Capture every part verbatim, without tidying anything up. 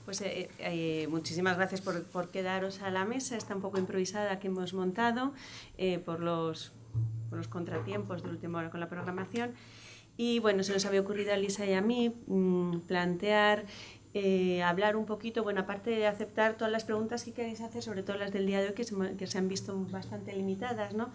Pues eh, eh, muchísimas gracias por, por quedaros a la mesa, está un poco improvisada que hemos montado eh, por, los, por los contratiempos de última hora con la programación. Y bueno, se nos había ocurrido a Lisa y a mí mmm, plantear, eh, hablar un poquito, bueno, aparte de aceptar todas las preguntas que queréis hacer, sobre todo las del día de hoy, que se, que se han visto bastante limitadas, ¿no?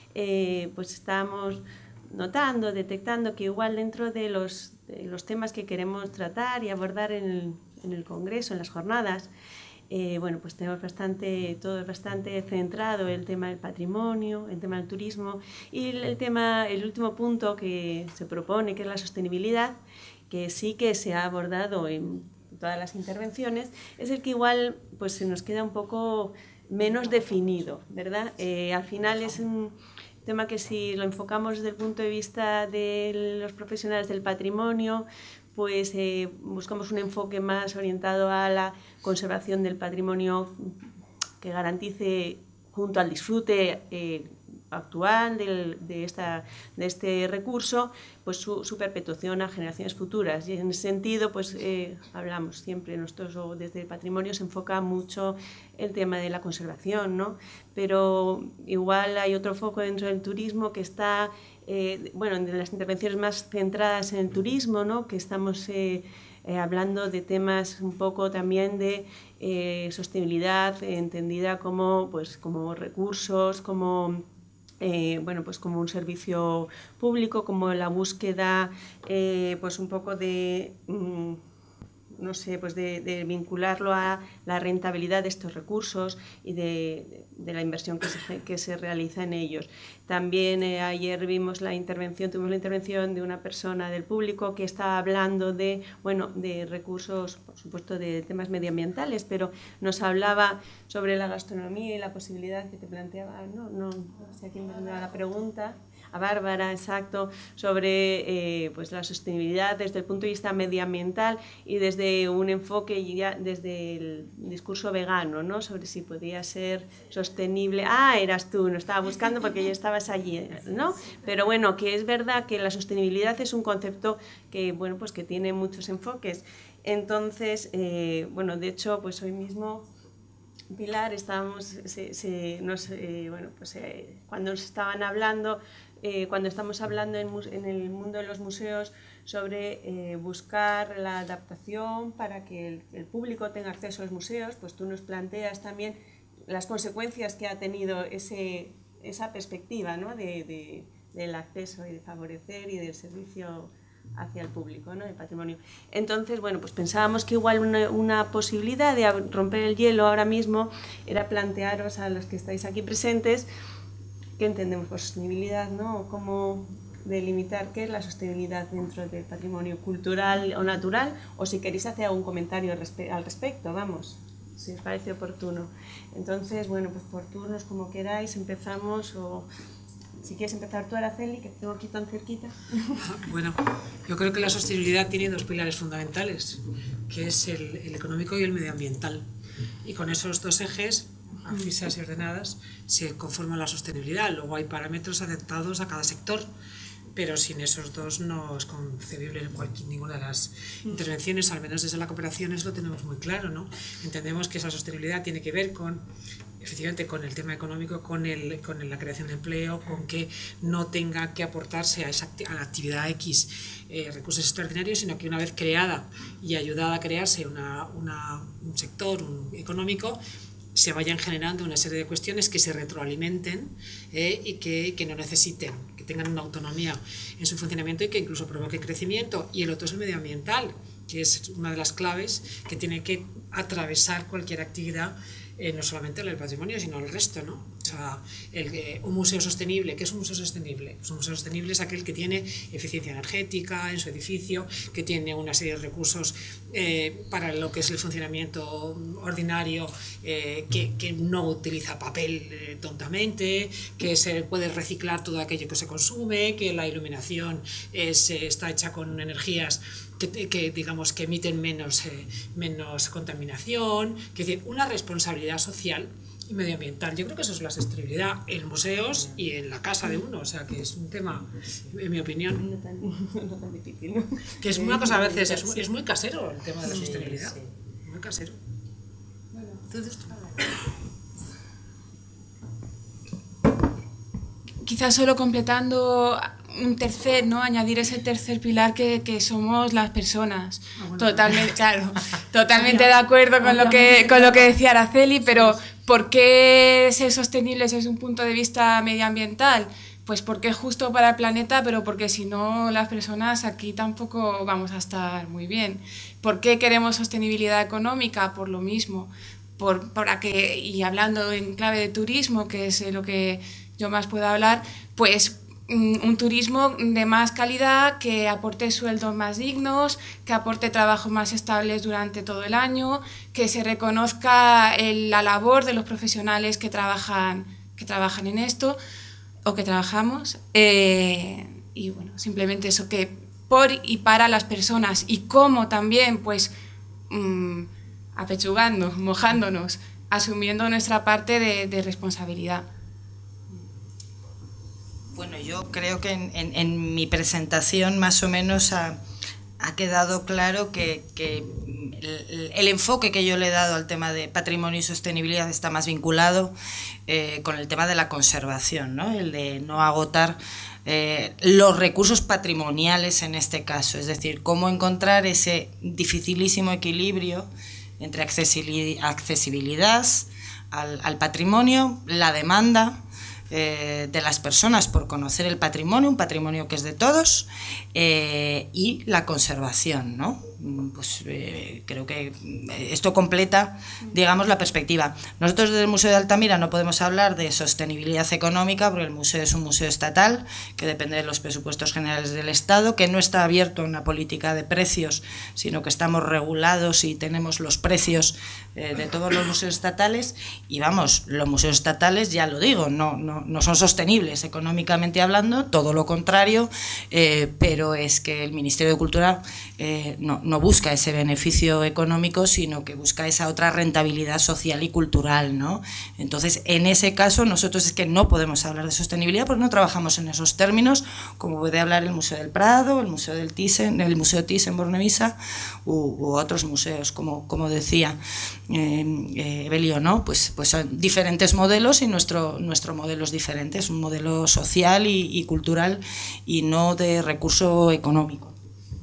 Eh, pues estábamos notando, detectando que igual dentro de los, de los temas que queremos tratar y abordar en el, en el Congreso, en las jornadas, eh, bueno, pues tenemos bastante, todo es bastante centrado el tema del patrimonio, el tema del turismo y el, el tema, el último punto que se propone, que es la sostenibilidad, que sí que se ha abordado en todas las intervenciones, es el que igual pues se nos queda un poco menos definido, ¿verdad? Eh, al final es un tema que si lo enfocamos desde el punto de vista de los profesionales del patrimonio, pues eh, buscamos un enfoque más orientado a la conservación del patrimonio que garantice, junto al disfrute eh, actual del, de, esta, de este recurso, pues su, su perpetuación a generaciones futuras. Y en ese sentido, pues eh, hablamos siempre, nosotros desde el patrimonio se enfoca mucho el tema de la conservación, ¿no? Pero igual hay otro foco dentro del turismo que está, eh, bueno, en las intervenciones más centradas en el turismo, ¿no? Que estamos eh, eh, hablando de temas un poco también de eh, sostenibilidad, eh, entendida como, pues, como recursos, como Eh, bueno, pues como un servicio público, como la búsqueda eh, pues un poco de, mmm, no sé, pues de, de vincularlo a la rentabilidad de estos recursos y de, de la inversión que se, que se realiza en ellos. También eh, ayer vimos la intervención, tuvimos la intervención de una persona del público que estaba hablando de, bueno, de recursos, por supuesto, de temas medioambientales, pero nos hablaba sobre la gastronomía y la posibilidad que te planteaba, no, no, no sé a quién me daba la pregunta, a Bárbara, exacto, sobre eh, pues la sostenibilidad desde el punto de vista medioambiental y desde un enfoque ya desde el discurso vegano, ¿no? Sobre si podía ser sostenible. Ah, eras tú, no estaba buscando porque ya estabas allí, ¿no? Pero bueno, que es verdad que la sostenibilidad es un concepto que, bueno, pues que tiene muchos enfoques. Entonces, eh, bueno, de hecho, pues hoy mismo Pilar, estábamos, se, se, nos, eh, bueno, pues eh, cuando nos estaban hablando, eh, cuando estamos hablando en, en el mundo de los museos sobre eh, buscar la adaptación para que el, el público tenga acceso a los museos, pues tú nos planteas también las consecuencias que ha tenido ese, esa perspectiva, ¿no? de, de, del acceso y de favorecer y del servicio hacia el público, ¿no? El patrimonio. Entonces, bueno, pues pensábamos que igual una, una posibilidad de romper el hielo ahora mismo era plantearos a los que estáis aquí presentes qué entendemos por sostenibilidad, ¿no? O cómo delimitar qué es la sostenibilidad dentro del patrimonio cultural o natural, o si queréis hacer algún comentario al respecto, vamos, si os parece oportuno. Entonces, bueno, pues por turnos, como queráis, empezamos o... Si quieres empezar tú, Araceli, que tengo aquí tan cerquita. Bueno, yo creo que la sostenibilidad tiene dos pilares fundamentales, que es el, el económico y el medioambiental. Y con esos dos ejes, abscisas y ordenadas, se conforma la sostenibilidad. Luego hay parámetros adaptados a cada sector, pero sin esos dos no es concebible en cualquier, ninguna de las intervenciones, al menos desde la cooperación eso lo tenemos muy claro, ¿no? Entendemos que esa sostenibilidad tiene que ver con, efectivamente, con el tema económico, con, el, con la creación de empleo, con que no tenga que aportarse a, esa, a la actividad X eh, recursos extraordinarios, sino que una vez creada y ayudada a crearse una, una, un sector un, económico, se vayan generando una serie de cuestiones que se retroalimenten eh, y que, que no necesiten, que tengan una autonomía en su funcionamiento y que incluso provoque crecimiento. Y el otro es el medioambiental, que es una de las claves que tiene que atravesar cualquier actividad, eh, no solamente el patrimonio, sino el resto, ¿no? O sea, el, eh, un museo sostenible, ¿qué es un museo sostenible? Pues un museo sostenible es aquel que tiene eficiencia energética en su edificio, que tiene una serie de recursos eh, para lo que es el funcionamiento ordinario, eh, que, que no utiliza papel eh, tontamente, que se puede reciclar todo aquello que se consume, que la iluminación es, eh, está hecha con energías Que, que digamos que emiten menos, eh, menos contaminación, que decir, una responsabilidad social y medioambiental. Yo creo que eso es la sostenibilidad en museos y en la casa de uno, o sea que es un tema, en mi opinión, no tan, no tan difícil, ¿no? Que es una cosa a veces, es, es muy casero el tema de la sostenibilidad. Sí, sí. casero. Bueno, quizás solo completando un tercer, ¿no? Añadir ese tercer pilar que, que somos las personas. Ah, bueno, totalmente, claro, totalmente de acuerdo con lo que con lo que decía Araceli, pero ¿por qué ser sostenibles desde un punto de vista medioambiental? Pues porque es justo para el planeta, pero porque si no las personas aquí tampoco vamos a estar muy bien. ¿Por qué queremos sostenibilidad económica? Por lo mismo, por, para que, y hablando en clave de turismo, que es lo que yo más puedo hablar, pues un turismo de más calidad, que aporte sueldos más dignos, que aporte trabajos más estables durante todo el año, que se reconozca el, la labor de los profesionales que trabajan, que trabajan en esto, o que trabajamos, eh, y bueno, simplemente eso, que por y para las personas, y cómo también, pues, mmm, apechugando, mojándonos, asumiendo nuestra parte de, de responsabilidad. Bueno, yo creo que en, en, en mi presentación más o menos ha, ha quedado claro que, que el, el enfoque que yo le he dado al tema de patrimonio y sostenibilidad está más vinculado eh, con el tema de la conservación, ¿no? El de no agotar eh, los recursos patrimoniales en este caso, es decir, cómo encontrar ese dificilísimo equilibrio entre accesibilidad, accesibilidad al, al patrimonio, la demanda Eh, de las personas por conocer el patrimonio, un patrimonio que es de todos, eh, y la conservación, ¿no? Pues eh, creo que esto completa, digamos, la perspectiva. Nosotros desde el Museo de Altamira no podemos hablar de sostenibilidad económica porque el museo es un museo estatal que depende de los presupuestos generales del Estado, que no está abierto a una política de precios, sino que estamos regulados y tenemos los precios eh, de todos los museos estatales, y vamos, los museos estatales, ya lo digo, no, no, no son sostenibles económicamente hablando, todo lo contrario, eh, pero es que el Ministerio de Cultura eh, no, no busca ese beneficio económico, sino que busca esa otra rentabilidad social y cultural, ¿no? Entonces, en ese caso, nosotros es que no podemos hablar de sostenibilidad porque no trabajamos en esos términos, como puede hablar el Museo del Prado, el Museo del Thyssen, el Museo Thyssen-Bornemisza u, u otros museos, como, como decía eh, eh, Evelio, ¿no? Pues, pues son diferentes modelos y nuestro, nuestro modelo es diferente, es un modelo social y, y cultural y no de recurso económico.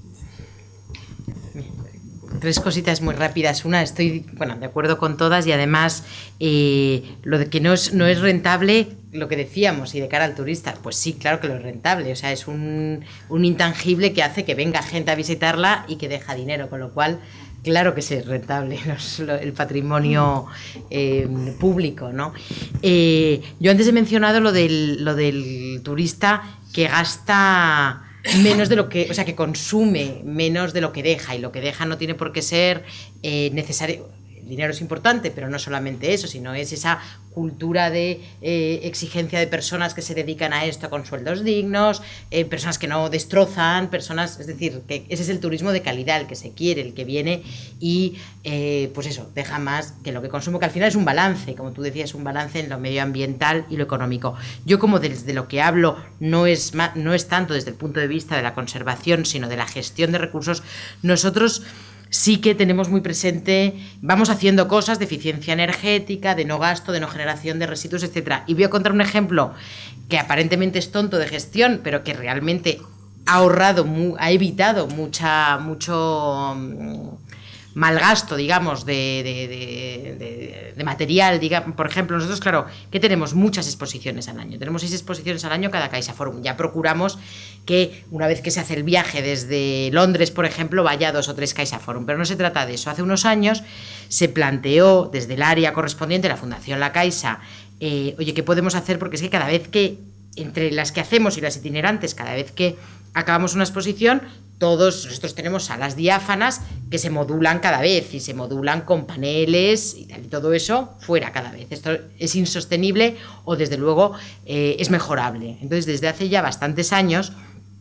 Tres cositas muy rápidas. Una, estoy bueno, de acuerdo con todas, y además eh, lo de que no es, no es rentable, lo que decíamos, y de cara al turista, pues sí, claro que lo es rentable, o sea, es un, un intangible que hace que venga gente a visitarla y que deja dinero, con lo cual, claro que sí es rentable los, lo, el patrimonio eh, público, ¿no? Eh, yo antes he mencionado lo del, lo del turista que gasta menos de lo que, o sea, que consume menos de lo que deja, y lo que deja no tiene por qué ser eh, necesario. El dinero es importante, pero no solamente eso, sino es esa cultura de eh, exigencia de personas que se dedican a esto con sueldos dignos, eh, personas que no destrozan, personas, es decir, que ese es el turismo de calidad, el que se quiere, el que viene y eh, pues eso, deja más que lo que consumo, que al final es un balance, como tú decías, un balance en lo medioambiental y lo económico. Yo, como desde lo que hablo no es, no es tanto desde el punto de vista de la conservación, sino de la gestión de recursos, nosotros sí que tenemos muy presente, vamos haciendo cosas de eficiencia energética, de no gasto, de no generación de residuos, etcétera. Y voy a contar un ejemplo que aparentemente es tonto de gestión, pero que realmente ha ahorrado, ha evitado mucha, mucho mal gasto, digamos, de, de, de, de, de material. Digamos. Por ejemplo, nosotros, claro, que tenemos muchas exposiciones al año, tenemos seis exposiciones al año cada CaixaForum. Ya procuramos que una vez que se hace el viaje desde Londres, por ejemplo, vaya a dos o tres CaixaForum, pero no se trata de eso. Hace unos años se planteó desde el área correspondiente, la Fundación La Caixa, eh, oye, ¿qué podemos hacer? Porque es que cada vez que, entre las que hacemos y las itinerantes, cada vez que acabamos una exposición, todos nosotros tenemos salas diáfanas que se modulan cada vez y se modulan con paneles y tal, y todo eso fuera cada vez. Esto es insostenible o desde luego eh, es mejorable. Entonces, desde hace ya bastantes años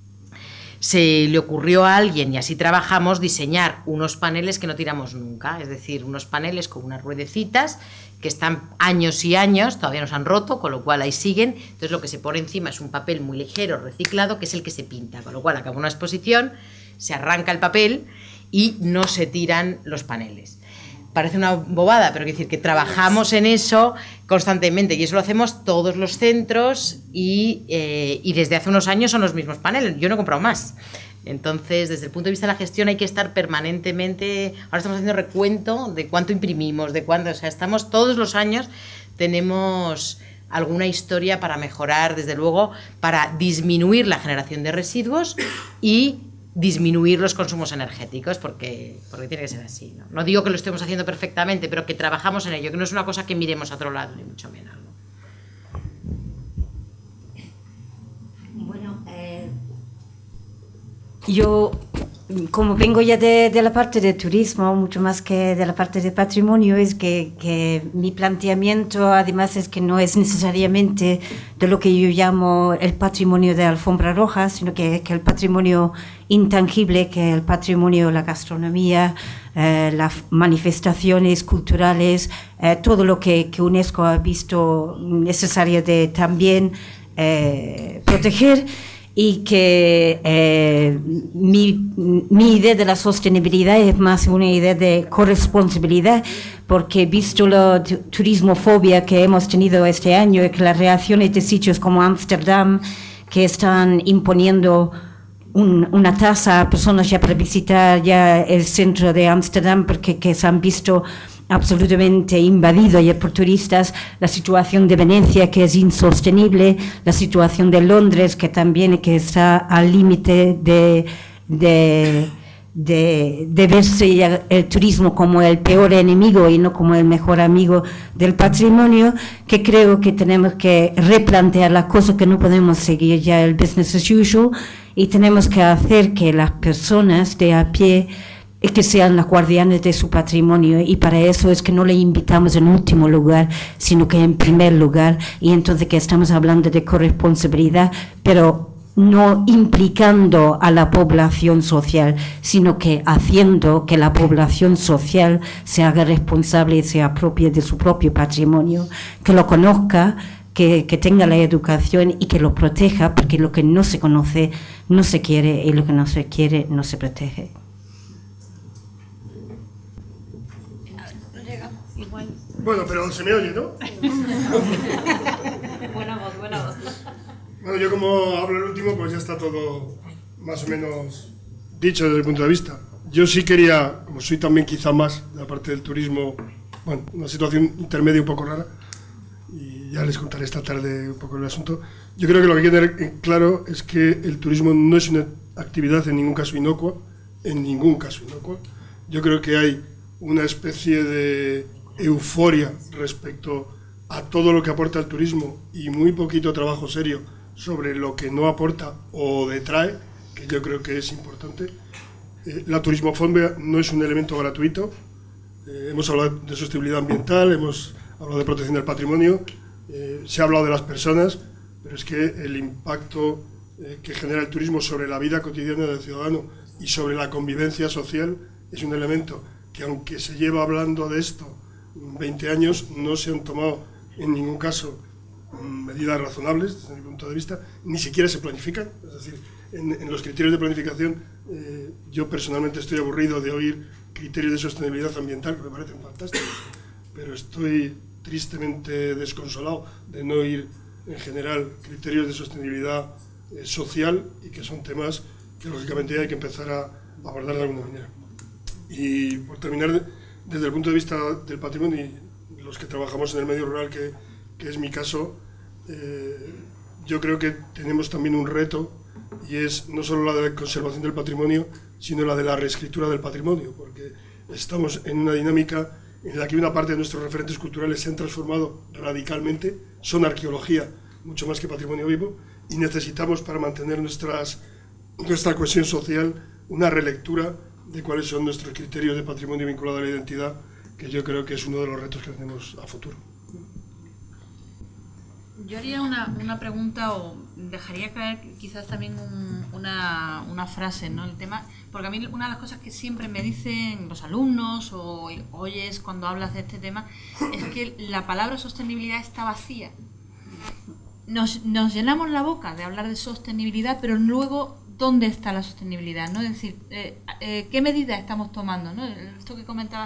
se le ocurrió a alguien, y así trabajamos, diseñar unos paneles que no tiramos nunca, es decir, unos paneles con unas ruedecitas que están años y años, todavía no se han roto, con lo cual ahí siguen. Entonces lo que se pone encima es un papel muy ligero, reciclado, que es el que se pinta, con lo cual acaba una exposición, se arranca el papel y no se tiran los paneles. parece una bobada, pero quiero decir que trabajamos en eso constantemente y eso lo hacemos todos los centros y, eh, y desde hace unos años son los mismos paneles, yo no he comprado más. Entonces, desde el punto de vista de la gestión hay que estar permanentemente, ahora estamos haciendo recuento de cuánto imprimimos, de cuánto, o sea, estamos todos los años, tenemos alguna historia para mejorar, desde luego, para disminuir la generación de residuos y disminuir los consumos energéticos, porque, porque tiene que ser así, ¿no? No digo que lo estemos haciendo perfectamente, pero que trabajamos en ello, que no es una cosa que miremos a otro lado, ni mucho menos, ¿no? Bueno, eh, yo, como vengo ya de, de la parte de turismo, mucho más que de la parte de patrimonio, es que, que mi planteamiento además es que no es necesariamente de lo que yo llamo el patrimonio de alfombra roja, sino que, que el patrimonio intangible, que el patrimonio, la gastronomía, eh, las manifestaciones culturales, eh, todo lo que, que UNESCO ha visto necesario de también eh, proteger. Y que eh, mi, mi idea de la sostenibilidad es más una idea de corresponsabilidad, porque visto la turismofobia que hemos tenido este año y que las reacciones de sitios como Ámsterdam, que están imponiendo un, una tasa a personas ya para visitar ya el centro de Ámsterdam, porque que se han visto absolutamente invadido ya por turistas, la situación de Venecia que es insostenible, la situación de Londres que también que está al límite de, de, de, de verse el turismo como el peor enemigo y no como el mejor amigo del patrimonio, que creo que tenemos que replantear las cosas, que no podemos seguir ya el business as usual y tenemos que hacer que las personas de a pie y que sean las guardianes de su patrimonio, y para eso es que no le invitamos en último lugar, sino que en primer lugar, y entonces que estamos hablando de corresponsabilidad, pero no implicando a la población social, sino que haciendo que la población social se haga responsable y se apropie de su propio patrimonio, que lo conozca, que, que tenga la educación y que lo proteja, porque lo que no se conoce no se quiere y lo que no se quiere no se protege. Bueno, pero se me oye, ¿no? Buena voz, buena voz. Bueno, yo como hablo el último, pues ya está todo más o menos dicho desde el punto de vista. Yo sí quería, como soy también quizá más de la parte del turismo, bueno, una situación intermedia un poco rara, y ya les contaré esta tarde un poco el asunto. Yo creo que lo que hay que tener claro es que el turismo no es una actividad en ningún caso inocua, en ningún caso inocua. Yo creo que hay una especie de euforia respecto a todo lo que aporta el turismo y muy poquito trabajo serio sobre lo que no aporta o detrae, que yo creo que es importante. Eh, la turismofobia no es un elemento gratuito. Eh, hemos hablado de sostenibilidad ambiental, hemos hablado de protección del patrimonio, eh, se ha hablado de las personas, pero es que el impacto eh, que genera el turismo sobre la vida cotidiana del ciudadano y sobre la convivencia social es un elemento que, aunque se lleva hablando de esto veinte años, no se han tomado en ningún caso medidas razonables desde mi punto de vista, ni siquiera se planifican. Es decir, en, en los criterios de planificación, eh, yo personalmente estoy aburrido de oír criterios de sostenibilidad ambiental, que me parecen fantásticos, pero estoy tristemente desconsolado de no oír en general criterios de sostenibilidad eh, social, y que son temas que lógicamente hay que empezar a abordar de alguna manera. Y por terminar, desde el punto de vista del patrimonio, y los que trabajamos en el medio rural, que, que es mi caso, eh, yo creo que tenemos también un reto, y es no solo la de la conservación del patrimonio, sino la de la reescritura del patrimonio, porque estamos en una dinámica en la que una parte de nuestros referentes culturales se han transformado radicalmente, son arqueología mucho más que patrimonio vivo, y necesitamos, para mantener nuestras, nuestra cohesión social, una relectura de cuáles son nuestros criterios de patrimonio vinculado a la identidad, que yo creo que es uno de los retos que tenemos a futuro. Yo haría una, una pregunta, o dejaría caer quizás también un, una, una frase, ¿no? El tema, porque a mí una de las cosas que siempre me dicen los alumnos o oyes cuando hablas de este tema es que la palabra sostenibilidad está vacía. Nos, nos llenamos la boca de hablar de sostenibilidad, pero luego, ¿dónde está la sostenibilidad? ¿No? Es decir, eh, eh, ¿qué medidas estamos tomando? ¿No? Esto que comentabas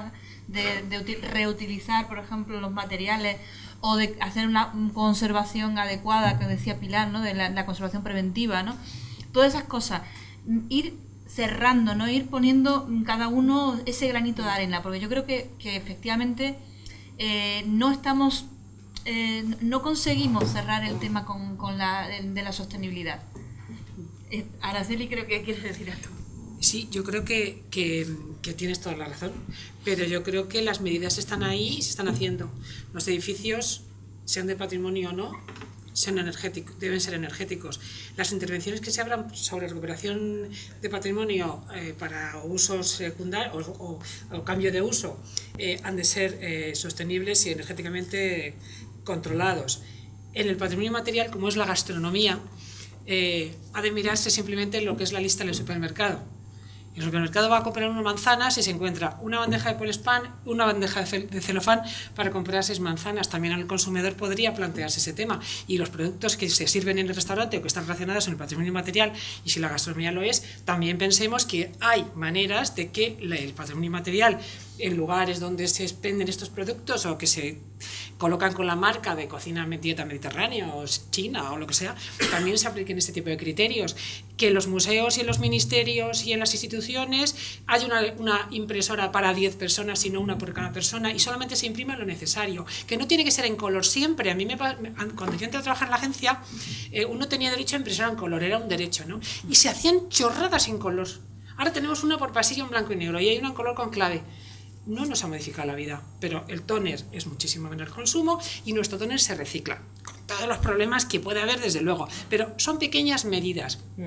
de, de reutilizar, por ejemplo, los materiales o de hacer una conservación adecuada, que decía Pilar, ¿no? De la, la conservación preventiva, ¿no? Todas esas cosas, ir cerrando, ¿no? Ir poniendo cada uno ese granito de arena, porque yo creo que, que efectivamente eh, no estamos, eh, no conseguimos cerrar el tema con, con la, de la sostenibilidad. Eh, Araceli, creo que quieres decir algo. Sí, yo creo que, que, que tienes toda la razón, pero yo creo que las medidas están ahí y se están haciendo. Los edificios, sean de patrimonio o no, sean energéticos, deben ser energéticos. Las intervenciones que se abran sobre recuperación de patrimonio eh, para usos secundarios o, o, o cambio de uso eh, han de ser eh, sostenibles y energéticamente controlados. En el patrimonio material, como es la gastronomía, eh, ha de mirarse simplemente lo que es la lista en el supermercado. En el supermercado va a comprar unas manzanas y se encuentra una bandeja de Polespan, una bandeja de celofán para comprar seis manzanas. También el consumidor podría plantearse ese tema. Y los productos que se sirven en el restaurante o que están relacionados con el patrimonio material, y si la gastronomía lo es, también pensemos que hay maneras de que el patrimonio material, en lugares donde se expenden estos productos o que se colocan con la marca de cocina dieta mediterránea o china o lo que sea, también se apliquen este tipo de criterios. Que en los museos y en los ministerios y en las instituciones hay una, una impresora para diez personas y no una por cada persona, y solamente se imprima lo necesario, que no tiene que ser en color siempre. A mí me, cuando yo entré a trabajar en la agencia, eh, uno tenía derecho a impresora en color, era un derecho, ¿no? Y se hacían chorradas en color. Ahora tenemos una por pasillo en blanco y negro y hay una en color con clave. No nos ha modificado la vida, pero el tóner es muchísimo menor consumo y nuestro tóner se recicla, con todos los problemas que puede haber, desde luego, pero son pequeñas medidas. Mm.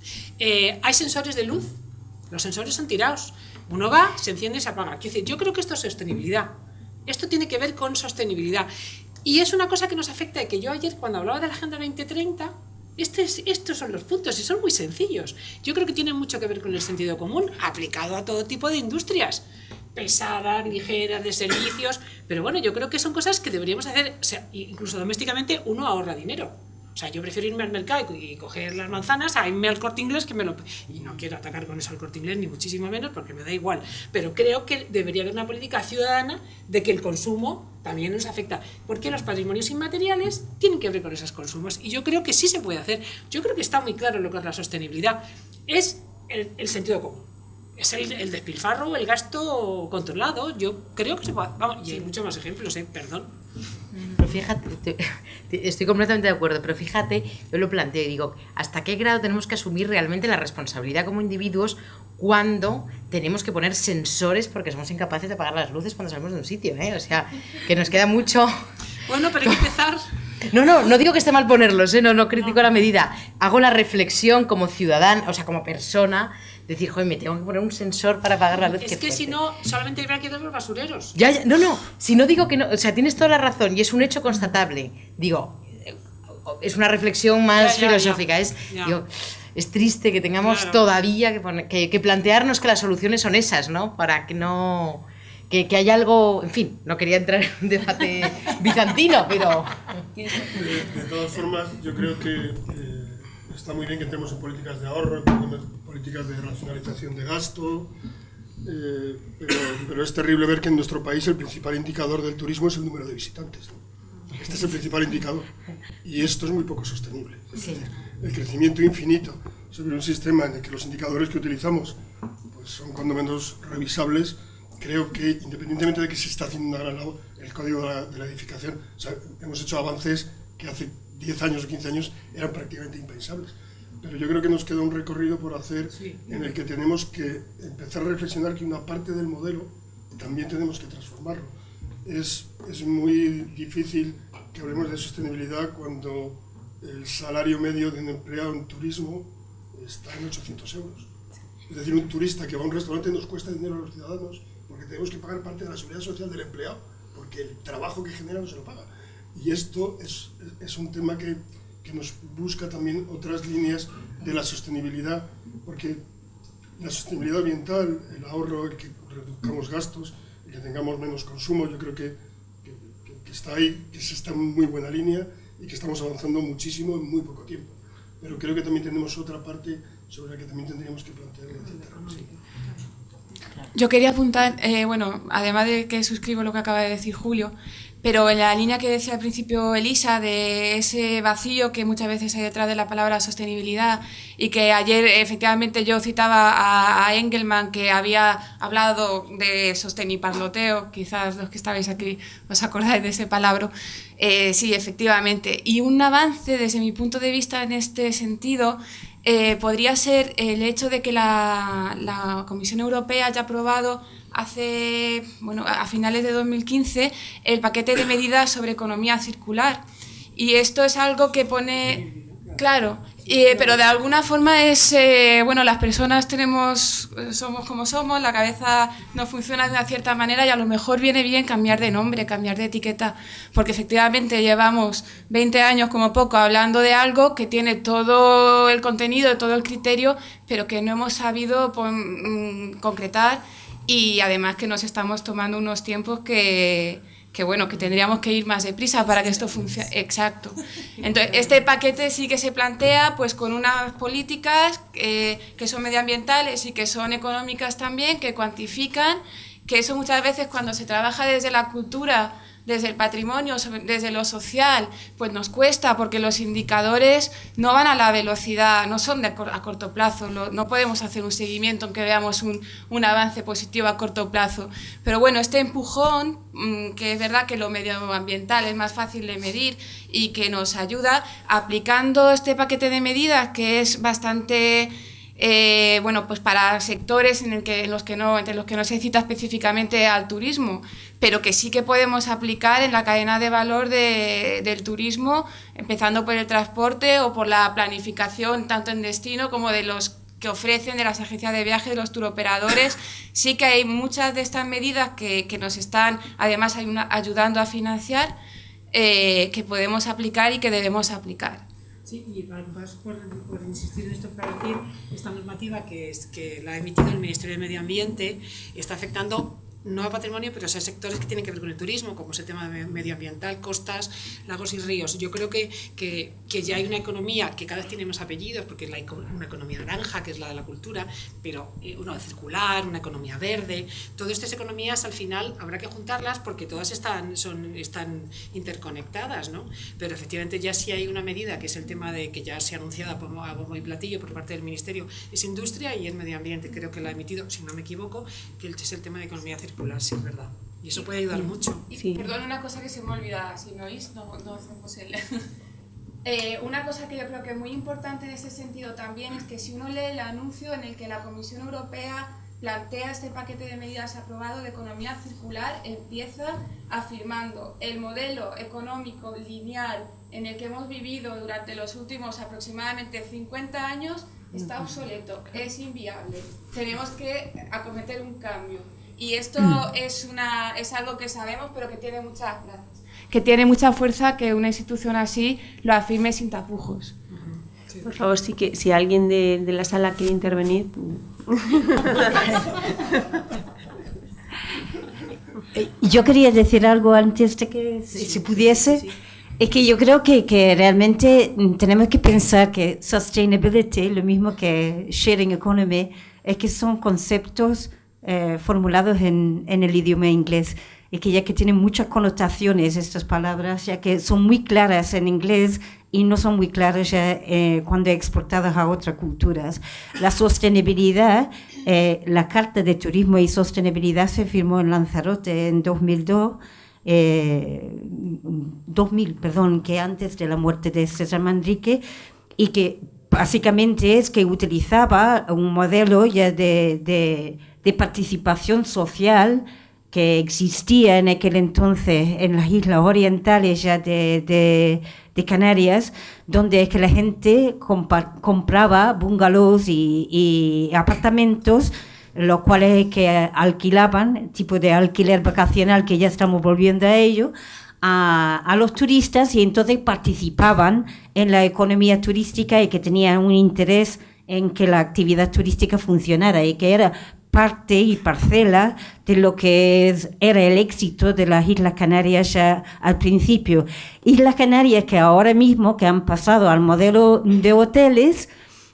Eh, hay sensores de luz, los sensores son tirados, uno va, se enciende y se apaga. Quiero decir, yo creo que esto es sostenibilidad, esto tiene que ver con sostenibilidad, y es una cosa que nos afecta, que yo ayer cuando hablaba de la Agenda veinte treinta, Este es, estos son los puntos y son muy sencillos. Yo creo que tienen mucho que ver con el sentido común aplicado a todo tipo de industrias, pesadas, ligeras, de servicios, pero bueno, yo creo que son cosas que deberíamos hacer, o sea, incluso domésticamente uno ahorra dinero. O sea, yo prefiero irme al mercado y coger las manzanas a irme al Corte Inglés, que me lo... Y no quiero atacar con eso al Corte Inglés, ni muchísimo menos, porque me da igual. Pero creo que debería haber una política ciudadana de que el consumo también nos afecta. Porque los patrimonios inmateriales tienen que ver con esos consumos. Y yo creo que sí se puede hacer. Yo creo que está muy claro lo que es la sostenibilidad. Es el, el sentido común. Es el, el despilfarro, el gasto controlado. Yo creo que se puede... Vamos, y hay muchos más ejemplos, ¿eh? Perdón. Pero fíjate, te, te, estoy completamente de acuerdo, pero fíjate, yo lo planteo y digo, ¿hasta qué grado tenemos que asumir realmente la responsabilidad como individuos cuando tenemos que poner sensores porque somos incapaces de apagar las luces cuando salimos de un sitio, ¿eh? O sea, que nos queda mucho... Bueno, pero hay que empezar... No, no, no digo que esté mal ponerlos, ¿eh? no, no critico no. la medida. Hago la reflexión como ciudadana, o sea, como persona, decir, joder, me tengo que poner un sensor para apagar la luz. Es que fuerte. Si no, solamente habrá que dar los basureros. Ya, ya, no, no, si no digo que no, o sea, tienes toda la razón y es un hecho constatable. Digo, es una reflexión más ya, ya, filosófica, ya, es, ya. Digo, es triste que tengamos claro. todavía que, poner, que, que plantearnos que las soluciones son esas, ¿no? Para que no... Que, que hay algo, en fin, no quería entrar en un debate bizantino, pero... De, de todas formas, yo creo que eh, está muy bien que entremos en políticas de ahorro, en políticas de racionalización de gasto, eh, pero, pero es terrible ver que en nuestro país el principal indicador del turismo es el número de visitantes, ¿no? Este es el principal indicador, y esto es muy poco sostenible. Es decir, el crecimiento infinito sobre un sistema en el que los indicadores que utilizamos pues, son cuando menos revisables. Creo que, independientemente de que se está haciendo una gran labor, el código de la, de la edificación, o sea, hemos hecho avances que hace diez años o quince años eran prácticamente impensables. Pero yo creo que nos queda un recorrido por hacer sí. en el que tenemos que empezar a reflexionar que una parte del modelo también tenemos que transformarlo. Es, es muy difícil que hablemos de sostenibilidad cuando el salario medio de un empleado en turismo está en ochocientos euros. Es decir, un turista que va a un restaurante nos cuesta dinero a los ciudadanos porque tenemos que pagar parte de la seguridad social del empleado, porque el trabajo que genera no se lo paga. Y esto es, es un tema que, que nos busca también otras líneas de la sostenibilidad, porque la sostenibilidad ambiental, el ahorro, el que reduzcamos gastos, el que tengamos menos consumo, yo creo que, que, que está ahí, que se está en muy buena línea y que estamos avanzando muchísimo en muy poco tiempo. Pero creo que también tenemos otra parte sobre la que también tendríamos que plantear, etcétera. Sí. Yo quería apuntar, eh, bueno, además de que suscribo lo que acaba de decir Julio, pero en la línea que decía al principio Elisa, de ese vacío que muchas veces hay detrás de la palabra sostenibilidad, y que ayer efectivamente yo citaba a, a Engelman, que había hablado de sosteniparloteo, quizás los que estabais aquí os acordáis de ese palabra, eh, sí, efectivamente. Y un avance desde mi punto de vista en este sentido eh, podría ser el hecho de que la, la Comisión Europea haya aprobado hace, bueno, a finales de dos mil quince el paquete de medidas sobre economía circular, y esto es algo que pone, claro, eh, pero de alguna forma es, eh, bueno, las personas tenemos, somos como somos, la cabeza no funciona de una cierta manera, y a lo mejor viene bien cambiar de nombre, cambiar de etiqueta, porque efectivamente llevamos veinte años como poco hablando de algo que tiene todo el contenido, todo el criterio, pero que no hemos sabido pon, concretar. Y además que nos estamos tomando unos tiempos que, que, bueno, que tendríamos que ir más deprisa para que esto funcione. Exacto. Entonces, este paquete sí que se plantea pues con unas políticas eh, que son medioambientales y que son económicas también, que cuantifican, que eso muchas veces cuando se trabaja desde la cultura, desde el patrimonio, desde lo social, pues nos cuesta, porque los indicadores no van a la velocidad, no son de a corto plazo, no podemos hacer un seguimiento aunque veamos un, un avance positivo a corto plazo. Pero bueno, este empujón, que es verdad que lo medioambiental es más fácil de medir y que nos ayuda, aplicando este paquete de medidas que es bastante... Eh, bueno, pues para sectores en, el que, en los que no, entre los que no se cita específicamente al turismo, pero que sí que podemos aplicar en la cadena de valor de, del turismo, empezando por el transporte o por la planificación tanto en destino como de los que ofrecen, de las agencias de viajes, de los turoperadores. Sí que hay muchas de estas medidas que, que nos están además hay una, ayudando a financiar, eh, que podemos aplicar y que debemos aplicar. Sí, y por, por insistir en esto, para decir, esta normativa que, es, que la ha emitido el Ministerio de Medio Ambiente está afectando no a patrimonio, pero a sectores que tienen que ver con el turismo, como es el tema medioambiental, costas, lagos y ríos. Yo creo que, que, que ya hay una economía que cada vez tiene más apellidos, porque es la, una economía naranja, que es la de la cultura, pero una circular, una economía verde. Todas estas economías al final habrá que juntarlas porque todas están, son, están interconectadas, ¿no? Pero efectivamente ya sí hay una medida, que es el tema de que ya se ha anunciado a bombo y platillo por parte del Ministerio, es industria y es medio ambiente, creo que la ha emitido, si no me equivoco, que es el tema de economía circular. Sí, es verdad. Y eso puede ayudar mucho. Y, sí. Perdón, una cosa que se me olvida, si no oís, no, no hacemos el... eh, una cosa que yo creo que es muy importante en este sentido también es que si uno lee el anuncio en el que la Comisión Europea plantea este paquete de medidas aprobado de economía circular, empieza afirmando el modelo económico lineal en el que hemos vivido durante los últimos aproximadamente cincuenta años está obsoleto, es inviable, tenemos que acometer un cambio. Y esto es, una, es algo que sabemos, pero que tiene mucha, que tiene mucha fuerza que una institución así lo afirme sin tapujos. Sí. Por favor, si, que, si alguien de, de la sala quiere intervenir. Yo quería decir algo antes de que sí, se pudiese. Sí, sí. Es que yo creo que, que realmente tenemos que pensar que sustainability, lo mismo que sharing economy, es que son conceptos Eh, formulados en, en el idioma inglés, y que ya que tienen muchas connotaciones estas palabras, ya que son muy claras en inglés y no son muy claras ya eh, cuando exportadas a otras culturas. La sostenibilidad, eh, la Carta de Turismo y Sostenibilidad se firmó en Lanzarote en dos mil dos, eh, dos mil, perdón, que antes de la muerte de César Manrique, y que básicamente es que utilizaba un modelo ya de, de de participación social que existía en aquel entonces en las islas orientales ya de, de, de Canarias, donde es que la gente compa- compraba bungalows y, y apartamentos, los cuales que alquilaban, tipo de alquiler vacacional, que ya estamos volviendo a ello, a, a los turistas, y entonces participaban en la economía turística y que tenían un interés en que la actividad turística funcionara, y que era parte y parcela de lo que es, era el éxito de las Islas Canarias ya al principio. Islas Canarias que ahora mismo que han pasado al modelo de hoteles,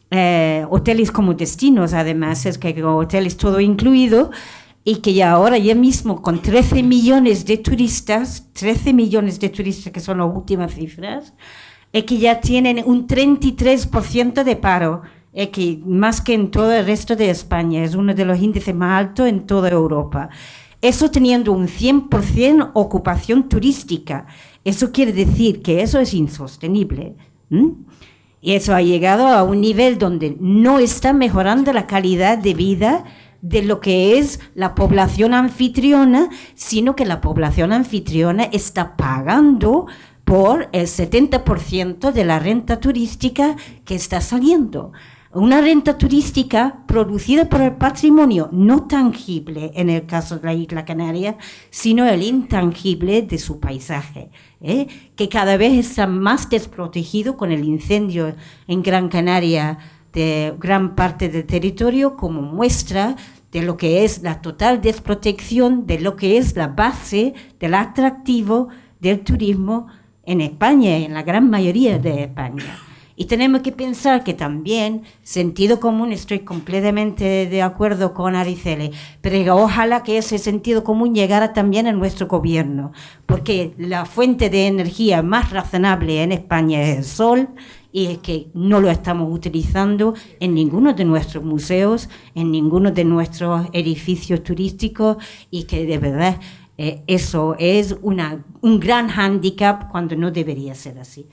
eh, hoteles como destinos, además, es que hoteles todo incluido, y que ya ahora ya mismo con trece millones de turistas, trece millones de turistas que son las últimas cifras, es que ya tienen un treinta y tres por ciento de paro, es que más que en todo el resto de España, es uno de los índices más altos en toda Europa. Eso teniendo un cien por ciento ocupación turística, eso quiere decir que eso es insostenible. ¿Mm? Y eso ha llegado a un nivel donde no está mejorando la calidad de vida de lo que es la población anfitriona, sino que la población anfitriona está pagando por el setenta por ciento de la renta turística que está saliendo. Una renta turística producida por el patrimonio no tangible, en el caso de la isla Canaria, sino el intangible de su paisaje, ¿eh? que cada vez está más desprotegido con el incendio en Gran Canaria de gran parte del territorio, como muestra de lo que es la total desprotección de lo que es la base del atractivo del turismo en España, en la gran mayoría de España. Y tenemos que pensar que también, sentido común, estoy completamente de acuerdo con Araceli, pero ojalá que ese sentido común llegara también a nuestro gobierno, porque la fuente de energía más razonable en España es el sol, y es que no lo estamos utilizando en ninguno de nuestros museos, en ninguno de nuestros edificios turísticos, y que de verdad eh, eso es una, un gran hándicap cuando no debería ser así.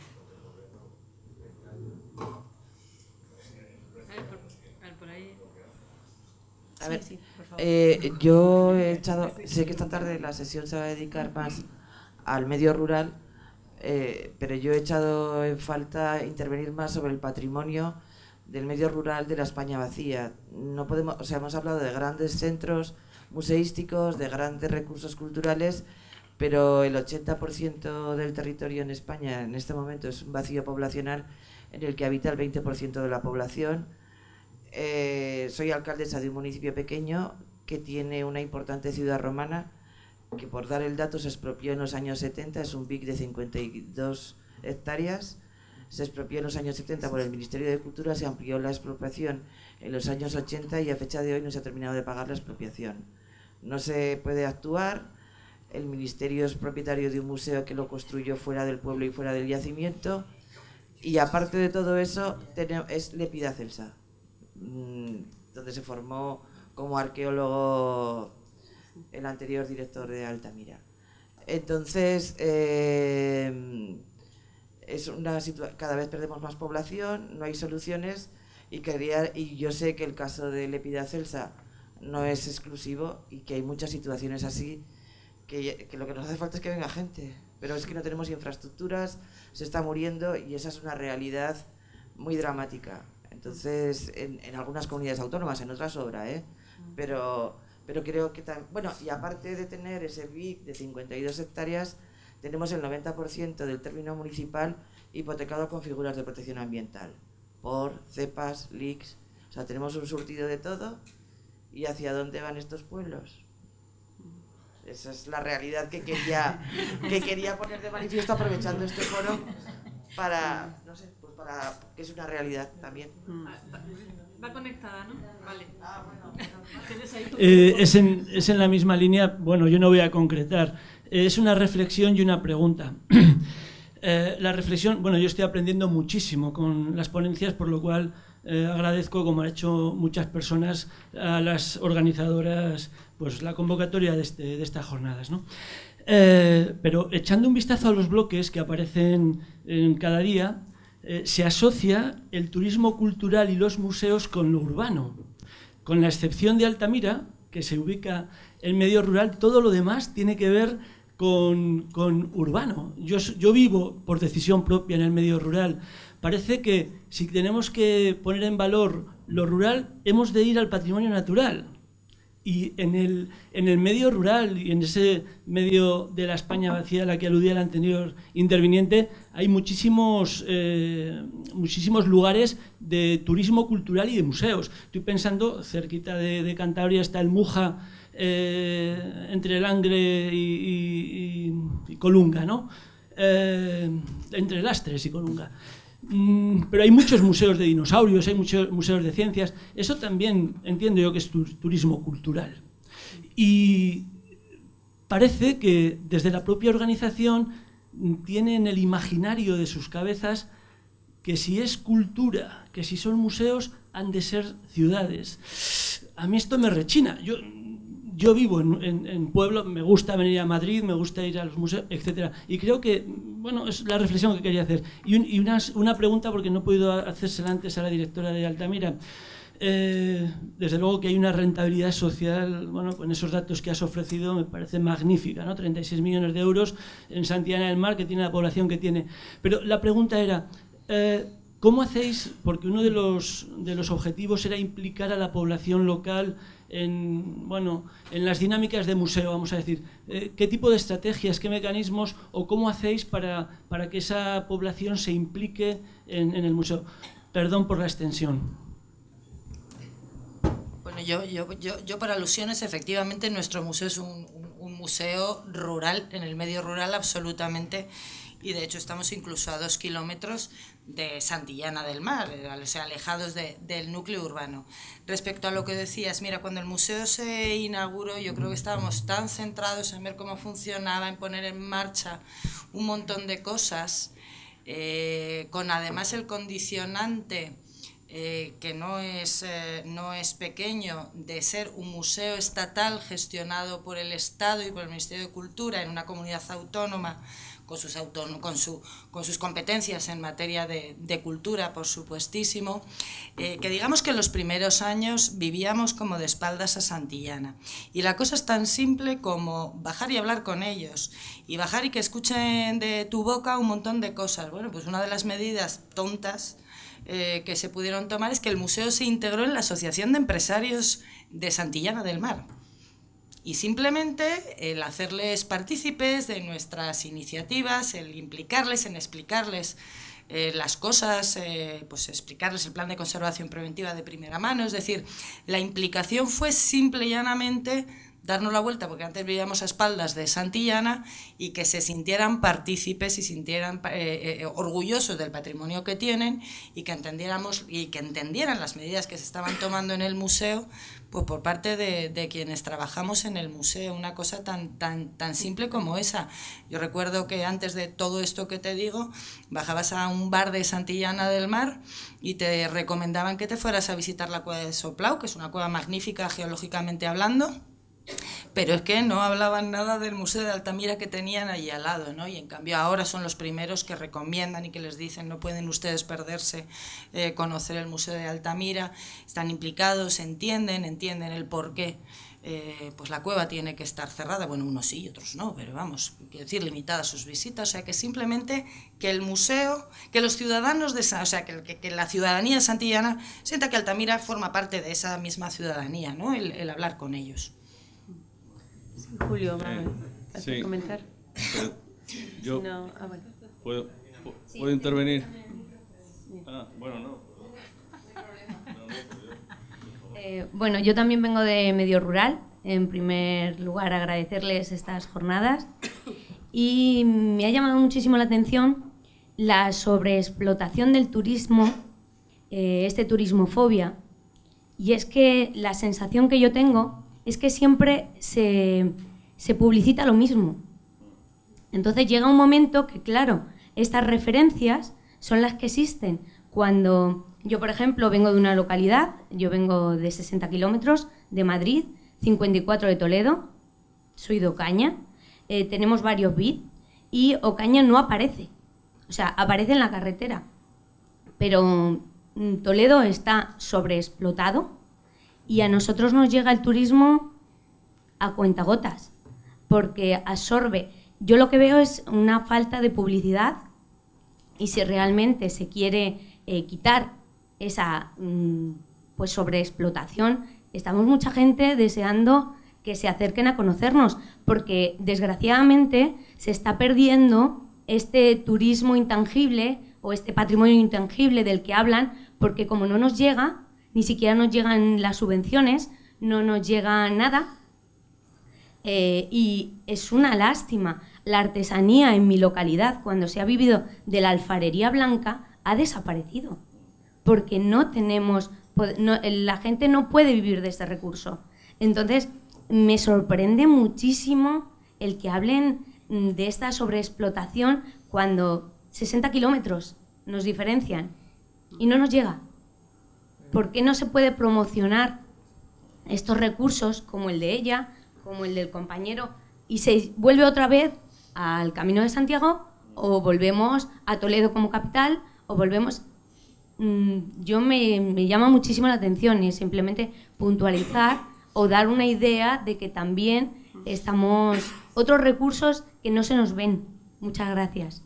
A ver, eh, yo he echado, sé que esta tarde la sesión se va a dedicar más al medio rural, eh, pero yo he echado en falta intervenir más sobre el patrimonio del medio rural de la España vacía. No podemos, o sea, hemos hablado de grandes centros museísticos, de grandes recursos culturales, pero el ochenta por ciento del territorio en España en este momento es un vacío poblacional en el que habita el veinte por ciento de la población. Eh, soy alcaldesa de un municipio pequeño que tiene una importante ciudad romana que, por dar el dato, se expropió en los años setenta, es un B I C de cincuenta y dos hectáreas, se expropió en los años setenta por el Ministerio de Cultura, se amplió la expropiación en los años ochenta y a fecha de hoy no se ha terminado de pagar la expropiación. No se puede actuar, el Ministerio es propietario de un museo que lo construyó fuera del pueblo y fuera del yacimiento, y aparte de todo eso es Lépida Celsa, donde se formó como arqueólogo el anterior director de Altamira. Entonces, eh, es una situa- cada vez perdemos más población, no hay soluciones, y, quería, y yo sé que el caso de Lépida Celsa no es exclusivo y que hay muchas situaciones así, que, que lo que nos hace falta es que venga gente, pero es que no tenemos infraestructuras, se está muriendo y esa es una realidad muy dramática. Entonces, en, en algunas comunidades autónomas, en otras sobra, ¿eh? Pero, pero creo que también... Bueno, y aparte de tener ese B I C de cincuenta y dos hectáreas, tenemos el noventa por ciento del término municipal hipotecado con figuras de protección ambiental. Por, cepas, L I Cs... O sea, tenemos un surtido de todo. ¿Y hacia dónde van estos pueblos? Esa es la realidad que quería, que quería poner de manifiesto aprovechando este foro para... No sé... Para, que es una realidad también. Va conectada, ¿no? Vale. Ah, bueno. Eh, es, en, es en la misma línea, bueno, yo no voy a concretar. Eh, es una reflexión y una pregunta. eh, la reflexión, bueno, yo estoy aprendiendo muchísimo con las ponencias, por lo cual eh, agradezco, como han hecho muchas personas, a las organizadoras, pues la convocatoria de, este, de estas jornadas, ¿no? Eh, pero echando un vistazo a los bloques que aparecen en cada día, Eh, se asocia el turismo cultural y los museos con lo urbano. Con la excepción de Altamira, que se ubica en medio rural, todo lo demás tiene que ver con, con urbano. Yo, yo vivo por decisión propia en el medio rural. Parece que si tenemos que poner en valor lo rural, hemos de ir al patrimonio natural. Y en el, en el medio rural y en ese medio de la España vacía a la que aludía el anterior interviniente, hay muchísimos, eh, muchísimos lugares de turismo cultural y de museos. Estoy pensando, cerquita de, de Cantabria está el Muja, eh, entre Langre y, y, y Colunga, ¿no? Eh, entre Lastres y Colunga. Mm, pero hay muchos museos de dinosaurios, hay muchos museos de ciencias. Eso también entiendo yo que es turismo cultural. Y parece que desde la propia organización tienen el imaginario de sus cabezas que si es cultura, que si son museos, han de ser ciudades. A mí esto me rechina. Yo, yo vivo en, en, en pueblo, me gusta venir a Madrid, me gusta ir a los museos, etcétera. Y creo que, bueno, es la reflexión que quería hacer. Y, un, y una, una pregunta, porque no he podido hacérsela antes a la directora de Altamira. Eh, desde luego que hay una rentabilidad social, bueno, con esos datos que has ofrecido me parece magnífica, ¿no? treinta y seis millones de euros en Santillana del Mar, que tiene la población que tiene. Pero la pregunta era, eh, ¿cómo hacéis? Porque uno de los, de los objetivos era implicar a la población local en, bueno, en las dinámicas de museo, vamos a decir. Eh, ¿Qué tipo de estrategias, qué mecanismos o cómo hacéis para, para que esa población se implique en, en el museo? Perdón por la extensión. Bueno, yo, yo, yo, yo por alusiones, efectivamente, nuestro museo es un, un, un museo rural, en el medio rural absolutamente, y de hecho estamos incluso a dos kilómetros de Santillana del Mar, o sea, alejados de, del núcleo urbano. Respecto a lo que decías, mira, cuando el museo se inauguró, yo creo que estábamos tan centrados en ver cómo funcionaba, en poner en marcha un montón de cosas, eh, con además el condicionante Eh, que no es, eh, no es pequeño, de ser un museo estatal gestionado por el Estado y por el Ministerio de Cultura en una comunidad autónoma con sus, autónom con su, con sus competencias en materia de, de cultura, por supuestísimo, eh, que digamos que en los primeros años vivíamos como de espaldas a Santillana. Y la cosa es tan simple como bajar y hablar con ellos, y bajar y que escuchen de tu boca un montón de cosas. Bueno, pues una de las medidas tontas Eh, que se pudieron tomar es que el museo se integró en la Asociación de Empresarios de Santillana del Mar, y simplemente el hacerles partícipes de nuestras iniciativas, el implicarles en explicarles eh, las cosas, eh, pues explicarles el plan de conservación preventiva de primera mano, es decir, la implicación fue simple y llanamente darnos la vuelta, porque antes vivíamos a espaldas de Santillana, y que se sintieran partícipes y sintieran eh, eh, orgullosos del patrimonio que tienen, y que entendiéramos y que entendieran las medidas que se estaban tomando en el museo, pues por parte de, de quienes trabajamos en el museo, una cosa tan, tan, tan simple como esa. Yo recuerdo que antes de todo esto que te digo, bajabas a un bar de Santillana del Mar y te recomendaban que te fueras a visitar la cueva de Soplau, que es una cueva magnífica geológicamente hablando, pero es que no hablaban nada del Museo de Altamira que tenían allí al lado, ¿no? Y en cambio ahora son los primeros que recomiendan y que les dicen no pueden ustedes perderse eh, conocer el Museo de Altamira, están implicados, entienden, entienden el porqué. Eh, pues la cueva tiene que estar cerrada, bueno, unos sí y otros no, pero vamos, quiero decir, limitadas sus visitas, o sea que simplemente que el museo, que los ciudadanos de esa, o sea, que, que, que la ciudadanía santillana sienta que Altamira forma parte de esa misma ciudadanía, ¿no? El, el hablar con ellos. Julio, Manuel, ¿vas sí, a comentar? Yo si no, ah, bueno. puedo, ¿puedo intervenir? Ah, bueno, no. Eh, bueno, yo también vengo de medio rural. En primer lugar, agradecerles estas jornadas. Y me ha llamado muchísimo la atención la sobreexplotación del turismo, eh, este turismofobia. Y es que la sensación que yo tengo es que siempre se, se publicita lo mismo. Entonces llega un momento que, claro, estas referencias son las que existen. Cuando yo, por ejemplo, vengo de una localidad, yo vengo de sesenta kilómetros de Madrid, cincuenta y cuatro de Toledo, soy de Ocaña, eh, tenemos varios B I D y Ocaña no aparece, o sea, aparece en la carretera, pero Toledo está sobreexplotado y a nosotros nos llega el turismo a cuentagotas, porque absorbe. Yo lo que veo es una falta de publicidad, y si realmente se quiere eh, quitar esa mmm, pues sobreexplotación, estamos mucha gente deseando que se acerquen a conocernos, porque desgraciadamente se está perdiendo este turismo intangible o este patrimonio intangible del que hablan, porque como no nos llega, ni siquiera nos llegan las subvenciones, no nos llega nada, eh, y es una lástima. La artesanía en mi localidad, cuando se ha vivido de la alfarería blanca, ha desaparecido, porque no tenemos, no, la gente no puede vivir de este recurso. Entonces, me sorprende muchísimo el que hablen de esta sobreexplotación cuando sesenta kilómetros nos diferencian y no nos llega. ¿Por qué no se puede promocionar estos recursos como el de ella, como el del compañero, y se vuelve otra vez al Camino de Santiago, o volvemos a Toledo como capital, o volvemos... Yo me, me llama muchísimo la atención, y es simplemente puntualizar o dar una idea de que también estamos... otros recursos que no se nos ven. Muchas gracias.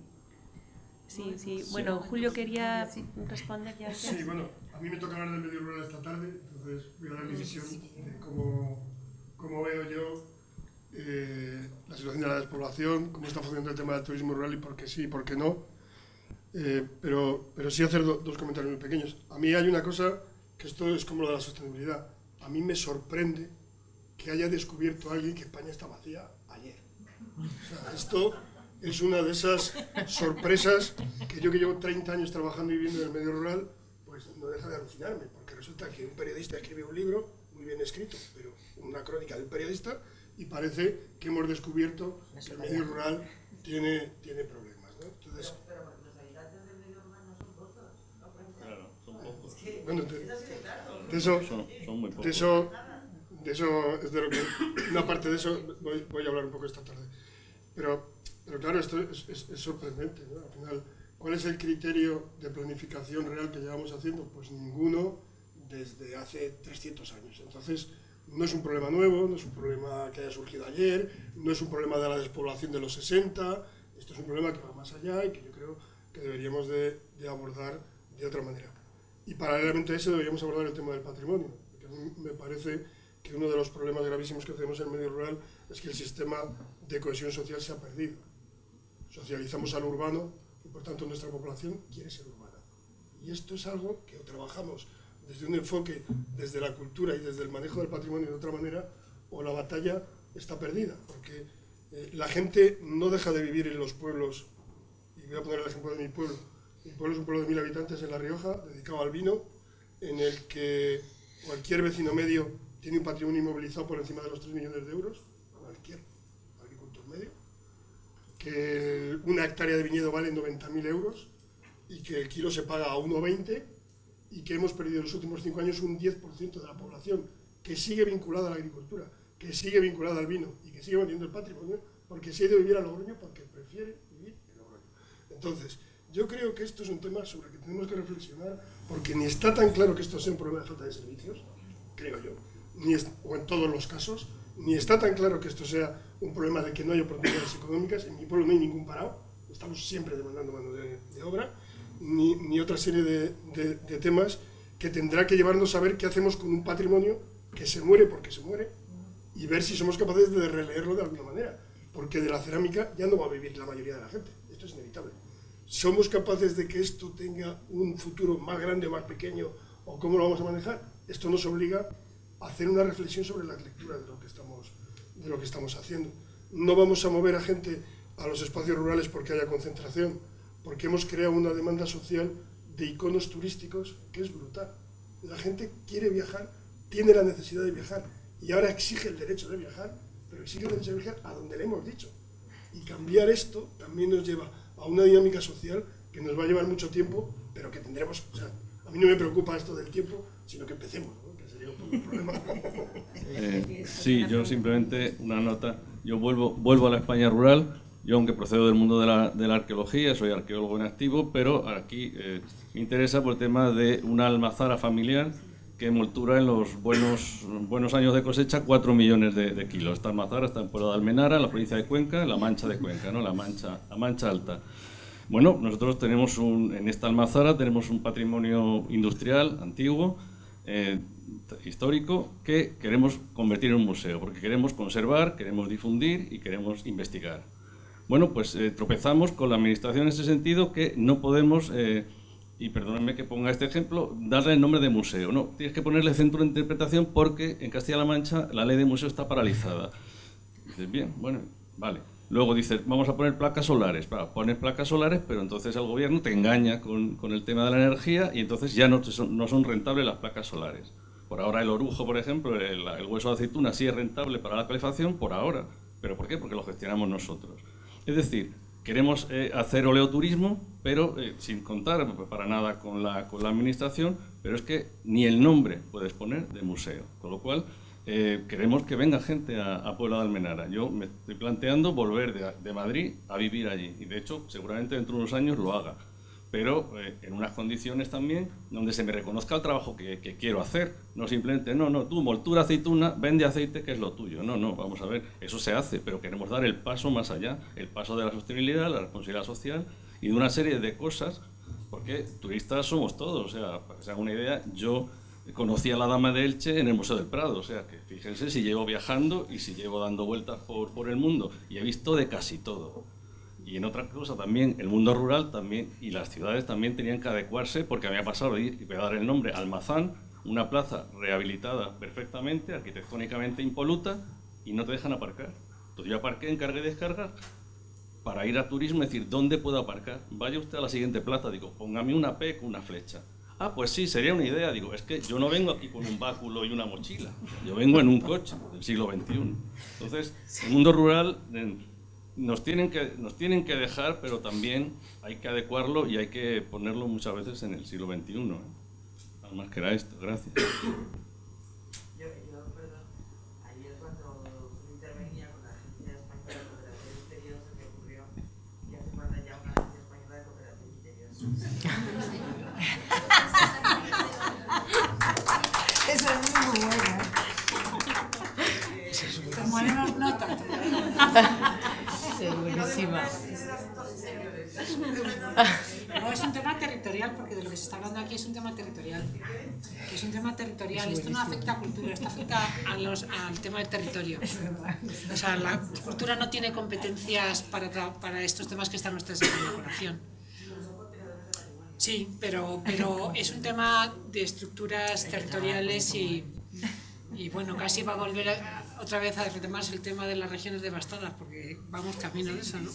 Sí, sí. Bueno, Julio quería responder ya. Sí, bueno, a mí me toca hablar del medio rural esta tarde, entonces voy a dar mi visión de cómo, cómo veo yo eh, la situación de la despoblación, cómo está funcionando el tema del turismo rural y por qué sí y por qué no. Eh, pero, pero sí hacer do, dos comentarios muy pequeños. A mí hay una cosa, que esto es como lo de la sostenibilidad. A mí me sorprende que haya descubierto alguien que España está vacía ayer. O sea, esto es una de esas sorpresas que yo que llevo treinta años trabajando y viviendo en el medio rural, pues no deja de alucinarme, porque resulta que un periodista escribe un libro, muy bien escrito, pero una crónica de un periodista, y parece que hemos descubierto que el medio rural tiene, tiene problemas, ¿no? Entonces, pero, pero los habitantes del medio rural no son pocos. Claro, son pocos. Bueno, de, de eso, son, son muy pocos. de eso, de eso es de lo que, una parte de eso voy, voy a hablar un poco esta tarde. Pero, pero claro, esto es, es, es sorprendente, ¿no? Al final, ¿cuál es el criterio de planificación real que llevamos haciendo? Pues ninguno desde hace trescientos años. Entonces, no es un problema nuevo, no es un problema que haya surgido ayer, no es un problema de la despoblación de los sesenta, esto es un problema que va más allá y que yo creo que deberíamos de, de abordar de otra manera. Y paralelamente a eso deberíamos abordar el tema del patrimonio, porque a mí me parece que uno de los problemas gravísimos que tenemos en el medio rural es que el sistema de cohesión social se ha perdido. Socializamos al urbano y por tanto nuestra población quiere ser urbana. Y esto es algo que o trabajamos desde un enfoque, desde la cultura y desde el manejo del patrimonio de otra manera, o la batalla está perdida, porque eh, la gente no deja de vivir en los pueblos, y voy a poner el ejemplo de mi pueblo. Mi pueblo es un pueblo de mil habitantes en La Rioja, dedicado al vino, en el que cualquier vecino medio tiene un patrimonio inmovilizado por encima de los tres millones de euros, cualquier agricultor medio, que una hectárea de viñedo vale noventa mil euros y que el kilo se paga a uno veinte y que hemos perdido en los últimos cinco años un diez por ciento de la población que sigue vinculada a la agricultura, que sigue vinculada al vino y que sigue manteniendo el patrimonio porque se ha ido a vivir a Logroño porque prefiere vivir en Logroño. Entonces, yo creo que esto es un tema sobre el que tenemos que reflexionar porque ni está tan claro que esto sea un problema de falta de servicios, creo yo, ni es, o en todos los casos, ni está tan claro que esto sea un problema de que no hay oportunidades económicas. En mi pueblo no hay ningún parado, estamos siempre demandando mano de, de obra, ni, ni otra serie de, de, de temas que tendrá que llevarnos a ver qué hacemos con un patrimonio que se muere porque se muere y ver si somos capaces de releerlo de alguna manera, porque de la cerámica ya no va a vivir la mayoría de la gente, esto es inevitable. ¿Somos capaces de que esto tenga un futuro más grande o más pequeño, o cómo lo vamos a manejar? Esto nos obliga a hacer una reflexión sobre las lecturas de lo que estamos, de lo que estamos haciendo. No vamos a mover a gente a los espacios rurales porque haya concentración, porque hemos creado una demanda social de iconos turísticos que es brutal. La gente quiere viajar, tiene la necesidad de viajar, y ahora exige el derecho de viajar, pero exige el derecho de viajar a donde le hemos dicho. Y cambiar esto también nos lleva a una dinámica social que nos va a llevar mucho tiempo, pero que tendremos... O sea, a mí no me preocupa esto del tiempo, sino que empecemos, ¿no? Que sería un poco el problema. Eh, sí, yo simplemente una nota. Yo vuelvo, vuelvo a la España rural. Yo, aunque procedo del mundo de la, de la arqueología, soy arqueólogo en activo, pero aquí eh, me interesa por el tema de una almazara familiar que moltura en los buenos, buenos años de cosecha cuatro millones de, de kilos. Esta almazara está en Pueblo de Almenara, en la provincia de Cuenca, en la Mancha de Cuenca, ¿no? la, Mancha, la Mancha Alta. Bueno, nosotros tenemos un, en esta almazara tenemos un patrimonio industrial antiguo, eh, histórico, que queremos convertir en un museo, porque queremos conservar, queremos difundir y queremos investigar. Bueno, pues eh, tropezamos con la administración en ese sentido, que no podemos, eh, y perdónenme que ponga este ejemplo, darle el nombre de museo. No, tienes que ponerle centro de interpretación porque en Castilla-La Mancha la ley de museo está paralizada. Dices, bien, bueno, vale. Luego dices, vamos a poner placas solares. Para, pones placas solares, pero entonces el gobierno te engaña con, con el tema de la energía y entonces ya no, son, no son rentables las placas solares. Por ahora el orujo, por ejemplo, el, el hueso de aceituna sí es rentable para la calefacción, por ahora. ¿Pero por qué? Porque lo gestionamos nosotros. Es decir, queremos eh, hacer oleoturismo, pero eh, sin contar para nada con la, con la administración, pero es que ni el nombre puedes poner de museo. Con lo cual, eh, queremos que venga gente a, a Puebla de Almenara. Yo me estoy planteando volver de, de Madrid a vivir allí. Y de hecho, seguramente dentro de unos años lo haga. Pero eh, en unas condiciones también donde se me reconozca el trabajo que, que quiero hacer. No simplemente, no, no, tú, moltura aceituna, vende aceite, que es lo tuyo. No, no, vamos a ver, eso se hace, pero queremos dar el paso más allá, el paso de la sostenibilidad, la responsabilidad social y de una serie de cosas, porque turistas somos todos. O sea, para que se haga una idea, yo conocí a la Dama de Elche en el Museo del Prado. O sea, que fíjense si llevo viajando y si llevo dando vueltas por, por el mundo y he visto de casi todo. Y en otra cosa también, el mundo rural también y las ciudades también tenían que adecuarse, porque me ha pasado de ir, y voy a dar el nombre, Almazán, una plaza rehabilitada perfectamente, arquitectónicamente impoluta, y no te dejan aparcar. Entonces yo aparqué, encargué de descargar, para ir a turismo, es decir, ¿dónde puedo aparcar? Vaya usted a la siguiente plaza, digo, póngame una P con una flecha. Ah, pues sí, sería una idea. Digo, es que yo no vengo aquí con un báculo y una mochila, yo vengo en un coche del siglo veintiuno. Entonces, el mundo rural... Nos tienen, que, nos tienen que dejar, pero también hay que adecuarlo y hay que ponerlo muchas veces en el siglo veintiuno. ¿eh? Nada más que era esto. Gracias. Yo, yo, perdón, ayer cuando intervenía con la Agencia Española de Cooperación Interior se me ocurrió que hace falta ya una Agencia Española de Cooperación Interior. Eso es muy bueno. Tomaremos nota. Sí, buenísima. No, es un tema territorial, porque de lo que se está hablando aquí es un tema territorial. Es un tema territorial. Esto no afecta a cultura, esto afecta a los, al tema del territorio. O sea, la cultura no tiene competencias para, para estos temas que están ustedes en la colación. Sí, pero, pero es un tema de estructuras territoriales y, y bueno, casi va a volver a, otra vez a retomarse el tema de las regiones devastadas, porque vamos camino de eso, ¿no?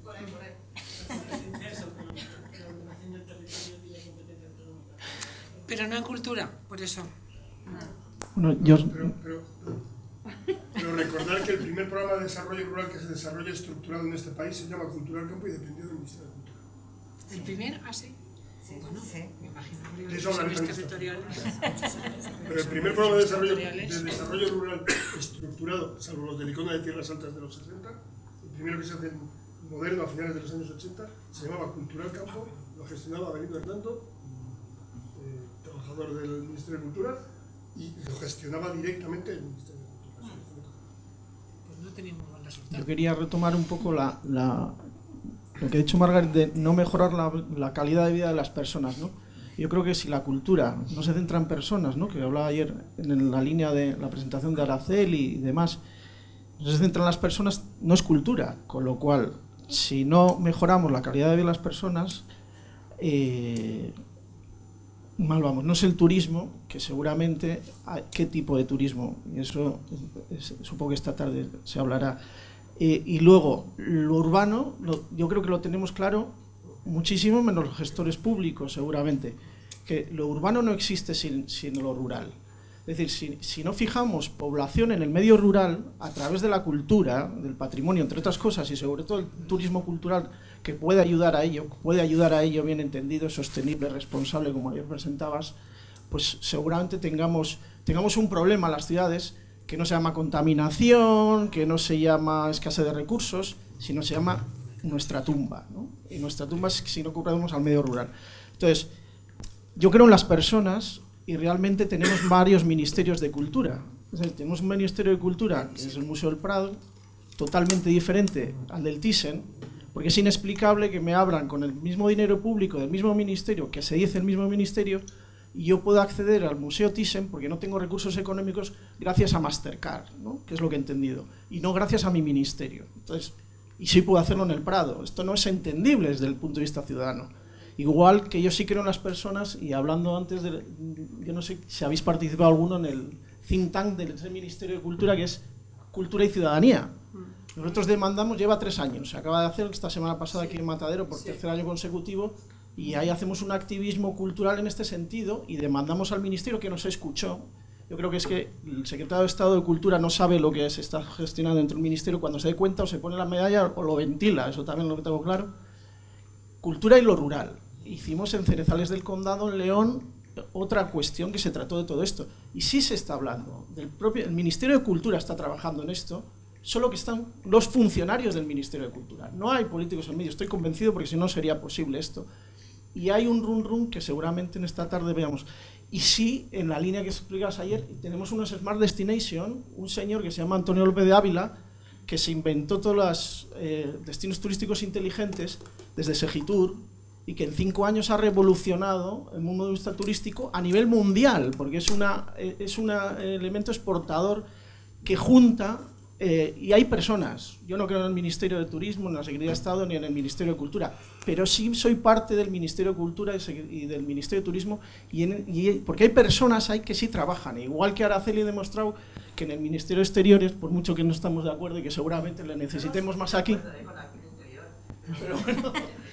Pero no en cultura, por eso. Bueno, yo... pero, pero, pero recordar que el primer programa de desarrollo rural que se desarrolla estructurado en este país se llama Cultura Campo y dependió del Ministerio de Cultura. ¿El primero? Ah, sí. Sí, bueno, sí. Me imagino que De eso habla los el territoriales. Pero el primer programa de desarrollo, de desarrollo rural estructurado, salvo los de Licona de Tierras Altas de los sesenta, el primero que se hace moderno a finales de los años ochenta, se llamaba Cultural Campo, lo gestionaba Benito Hernando, eh, trabajador del Ministerio de Cultura, y lo gestionaba directamente el Ministerio de Cultura. Pues no teníamos buen resultado. Yo quería retomar un poco la, la, lo que ha dicho Margaret de no mejorar la, la calidad de vida de las personas, ¿no? Yo creo que si la cultura no se centra en personas, ¿no? Que hablaba ayer en la línea de la presentación de Araceli y demás, no se centra en las personas, no es cultura, con lo cual, si no mejoramos la calidad de vida de las personas, eh, mal vamos. No es el turismo, que seguramente, ¿qué tipo de turismo? Y eso es, supongo que esta tarde se hablará. Eh, y luego, lo urbano, lo, yo creo que lo tenemos claro muchísimo, menos los gestores públicos, seguramente, que lo urbano no existe sin, sin lo rural. Es decir, si, si no fijamos población en el medio rural, a través de la cultura, del patrimonio, entre otras cosas, y sobre todo el turismo cultural, que puede ayudar a ello, puede ayudar a ello bien entendido, sostenible, responsable, como ayer presentabas, pues seguramente tengamos, tengamos un problema en las ciudades que no se llama contaminación, que no se llama escasez de recursos, sino se llama nuestra tumba, ¿no? Y nuestra tumba es si no ocupamos al medio rural. Entonces, yo creo en las personas y realmente tenemos varios ministerios de cultura. Es decir, tenemos un ministerio de cultura, que es el Museo del Prado, totalmente diferente al del Thyssen, porque es inexplicable que me abran con el mismo dinero público del mismo ministerio, que se dice el mismo ministerio, y yo puedo acceder al Museo Thyssen porque no tengo recursos económicos gracias a Mastercard, ¿no? Que es lo que he entendido, y no gracias a mi ministerio. Entonces, y sí puedo hacerlo en el Prado. Esto no es entendible desde el punto de vista ciudadano. Igual que yo sí creo en las personas, y hablando antes de... Yo no sé si habéis participado alguno en el think tank del Ministerio de Cultura, que es Cultura y Ciudadanía. Nosotros demandamos, lleva tres años, se acaba de hacer esta semana pasada aquí en Matadero por tercer año consecutivo, y ahí hacemos un activismo cultural en este sentido y demandamos al Ministerio, que nos escuchó. Yo creo que es que el secretario de Estado de Cultura no sabe lo que se está gestionando dentro del Ministerio, cuando se dé cuenta o se pone la medalla o lo ventila, eso también lo tengo claro. Cultura y lo rural. Hicimos en Cerezales del Condado, en León, otra cuestión que se trató de todo esto. Y sí se está hablando, del propio, el Ministerio de Cultura está trabajando en esto, solo que están los funcionarios del Ministerio de Cultura. No hay políticos en medio, estoy convencido, porque si no sería posible esto. Y hay un run run que seguramente en esta tarde veamos. Y sí, en la línea que explicabas ayer, tenemos unos Smart Destination, un señor que se llama Antonio López de Ávila, que se inventó todos los eh, destinos turísticos inteligentes desde Segitur, y que en cinco años ha revolucionado el mundo turístico a nivel mundial, porque es un es una elemento exportador que junta, eh, y hay personas, yo no creo en el Ministerio de Turismo, en la Secretaría de Estado, ni en el Ministerio de Cultura, pero sí soy parte del Ministerio de Cultura y del Ministerio de Turismo, y, en, y porque hay personas ahí que sí trabajan, igual que Araceli ha demostrado que en el Ministerio de Exteriores, por mucho que no estamos de acuerdo y que seguramente le necesitemos más aquí, pero bueno...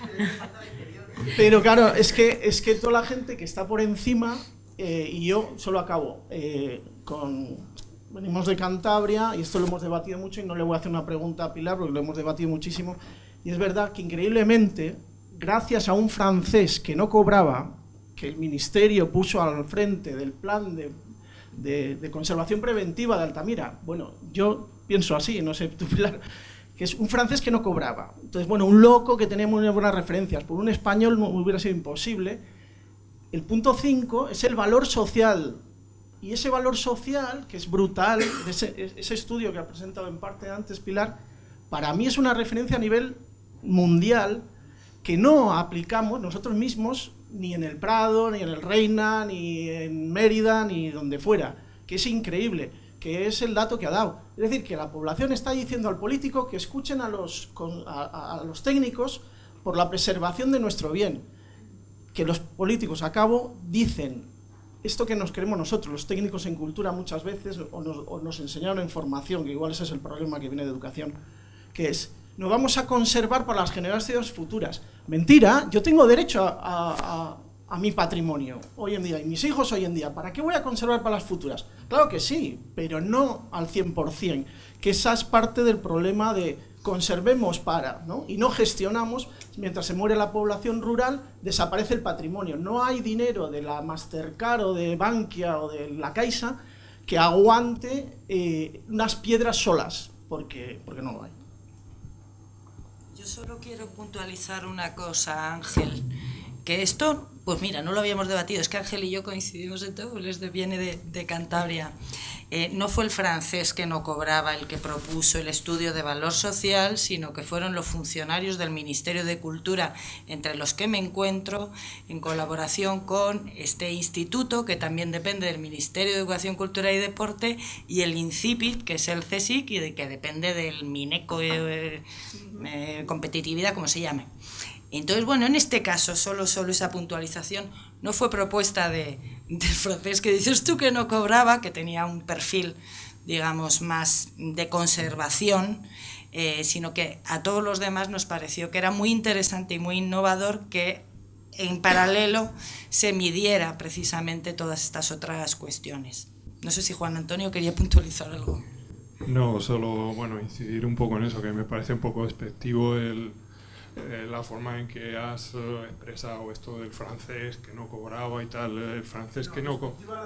Pero claro, es que, es que toda la gente que está por encima, eh, y yo solo acabo, eh, con, venimos de Cantabria, y esto lo hemos debatido mucho, y no le voy a hacer una pregunta a Pilar, porque lo hemos debatido muchísimo, y es verdad que increíblemente, gracias a un francés que no cobraba, que el Ministerio puso al frente del plan de, de, de conservación preventiva de Altamira, bueno, yo pienso así, no sé, tú, Pilar, que es un francés que no cobraba. Entonces, bueno, un loco que tenía muy buenas referencias, por un español no hubiera sido imposible. El punto cinco es el valor social, y ese valor social, que es brutal, ese, ese estudio que ha presentado en parte antes Pilar, para mí es una referencia a nivel mundial que no aplicamos nosotros mismos ni en el Prado, ni en el Reina, ni en Mérida, ni donde fuera, que es increíble, que es el dato que ha dado. Es decir, que la población está diciendo al político que escuchen a los, a, a los técnicos por la preservación de nuestro bien. Que los políticos, a cabo, dicen esto que nos creemos nosotros, los técnicos en cultura muchas veces, o nos, o nos enseñaron en formación, que igual ese es el problema que viene de educación, que es, nos vamos a conservar para las generaciones futuras. Mentira, yo tengo derecho a... a, a a mi patrimonio hoy en día, y mis hijos hoy en día, ¿para qué voy a conservar para las futuras? Claro que sí, pero no al cien por cien, que esa es parte del problema de conservemos para, ¿no? Y no gestionamos, mientras se muere la población rural, desaparece el patrimonio. No hay dinero de la Mastercard o de Bankia o de la Caixa que aguante eh, unas piedras solas, porque, porque no lo hay. Yo solo quiero puntualizar una cosa, Ángel, que esto, pues mira, no lo habíamos debatido, es que Ángel y yo coincidimos en todo, él viene de, de Cantabria. Eh, no fue el francés que no cobraba el que propuso el estudio de valor social, sino que fueron los funcionarios del Ministerio de Cultura, entre los que me encuentro, en colaboración con este instituto, que también depende del Ministerio de Educación, Cultura y Deporte, y el INCIPIT, que es el CSIC, y de, que depende del MINECO, eh, eh, competitividad, como se llame. Entonces, bueno, en este caso, solo, solo esa puntualización no fue propuesta de, del francés que dices tú que no cobraba, que tenía un perfil, digamos, más de conservación, eh, sino que a todos los demás nos pareció que era muy interesante y muy innovador que en paralelo se midiera precisamente todas estas otras cuestiones. No sé si Juan Antonio quería puntualizar algo. No, solo, bueno, incidir un poco en eso, que me parece un poco despectivo el... Eh, la forma en que has eh, expresado esto del francés que no cobraba y tal, el francés no, que no cobraba.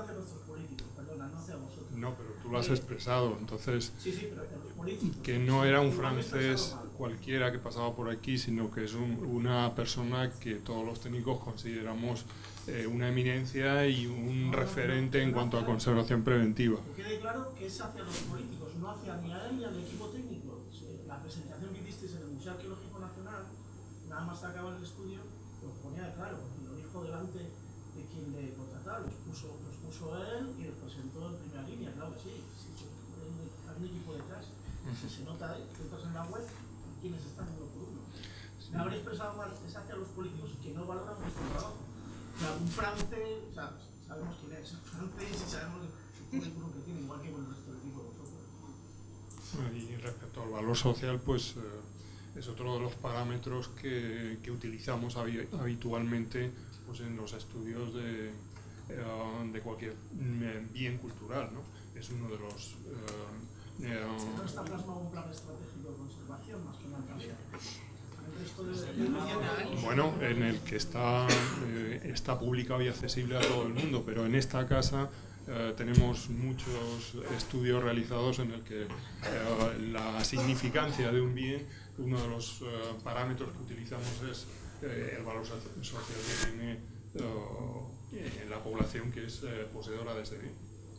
No, pero tú lo has expresado, entonces sí, sí, pero los políticos, que no era un francés cualquiera que pasaba por aquí, sino que es un, una persona que todos los técnicos consideramos eh, una eminencia y un no, referente no, no, en cuanto a conservación preventiva. Que quede claro que es hacia los políticos, no hacia ni a él ni al equipo técnico. La presentación que hicisteis en el Museo Arqueológico Nacional, nada más acaba el estudio, lo ponía claro, y lo dijo delante de quien le contrataba, los puso, los puso él y los presentó en primera línea, claro que sí, sí, sí, hay un equipo detrás, se, se nota, que entras en la web, quienes están uno por uno. Me habría expresado mal, es hacia los políticos que no valoran nuestro trabajo. O sea, un francés, o sea, sabemos quién es, un francés y sabemos el currículum que tiene, igual que con el resto del equipo de vosotros. Y respecto al valor social, pues eh, es otro de los parámetros que, que utilizamos habitualmente pues, en los estudios de, eh, de cualquier bien cultural, ¿no? Es uno de los... Eh, eh, ¿No está plasmado un plan estratégico de conservación más que una transición? Bueno, en el que está, eh, está publicado y accesible a todo el mundo, pero en esta casa eh, tenemos muchos estudios realizados en el que eh, la significancia de un bien, uno de los eh, parámetros que utilizamos es eh, el valor social que tiene eh, en la población que es eh, poseedora de este bien.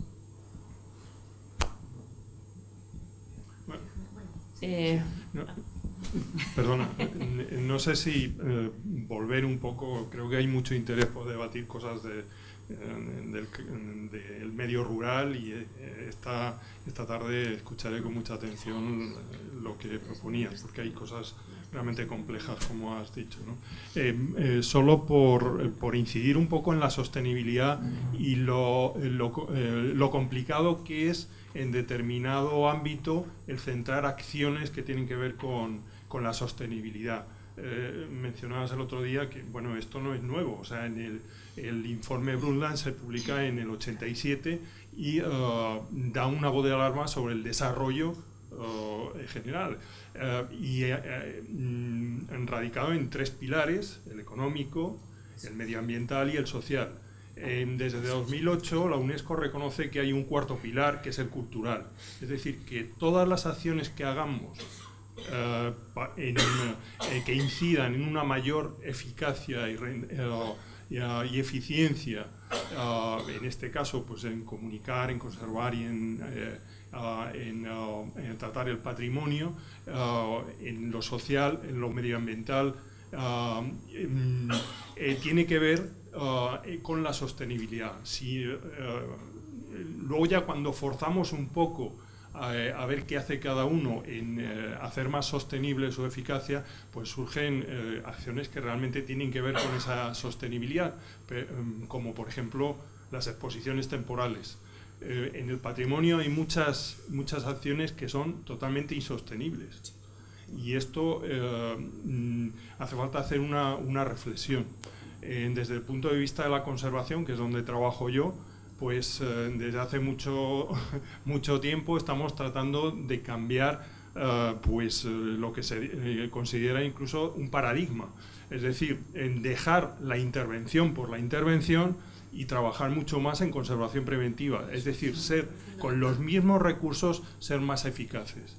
Bueno. Eh, no. Perdona, no sé si eh, volver un poco, creo que hay mucho interés por debatir cosas de, eh, del, del medio rural y eh, esta, esta tarde escucharé con mucha atención lo que proponías, porque hay cosas realmente complejas, como has dicho, ¿no? Eh, eh, solo por, por incidir un poco en la sostenibilidad y lo, lo, eh, lo complicado que es en determinado ámbito el centrar acciones que tienen que ver con, con la sostenibilidad. Eh, mencionabas el otro día que, bueno, esto no es nuevo, o sea, en el, el informe Brundtland se publica en el ochenta y siete y uh, da una voz de alarma sobre el desarrollo uh, en general, uh, y uh, radicado en tres pilares: el económico, el medioambiental y el social. Desde dos mil ocho la UNESCO reconoce que hay un cuarto pilar, que es el cultural. Es decir, que todas las acciones que hagamos eh, en, eh, que incidan en una mayor eficacia y, eh, y eficiencia, eh, en este caso pues en comunicar, en conservar y en, eh, en, en tratar el patrimonio, eh, en lo social, en lo medioambiental, eh, eh, tiene que ver Uh, con la sostenibilidad. Si, uh, luego ya cuando forzamos un poco uh, a ver qué hace cada uno en uh, hacer más sostenible su eficacia, pues surgen uh, acciones que realmente tienen que ver con esa sostenibilidad, um, como por ejemplo las exposiciones temporales. Uh, en el patrimonio hay muchas, muchas acciones que son totalmente insostenibles y esto uh, mm, hace falta hacer una, una reflexión. Eh, desde el punto de vista de la conservación, que es donde trabajo yo, pues eh, desde hace mucho, mucho tiempo estamos tratando de cambiar eh, pues, eh, lo que se eh, considera incluso un paradigma. Es decir, en dejar la intervención por la intervención y trabajar mucho más en conservación preventiva. Es decir, ser con los mismos recursos, ser más eficaces.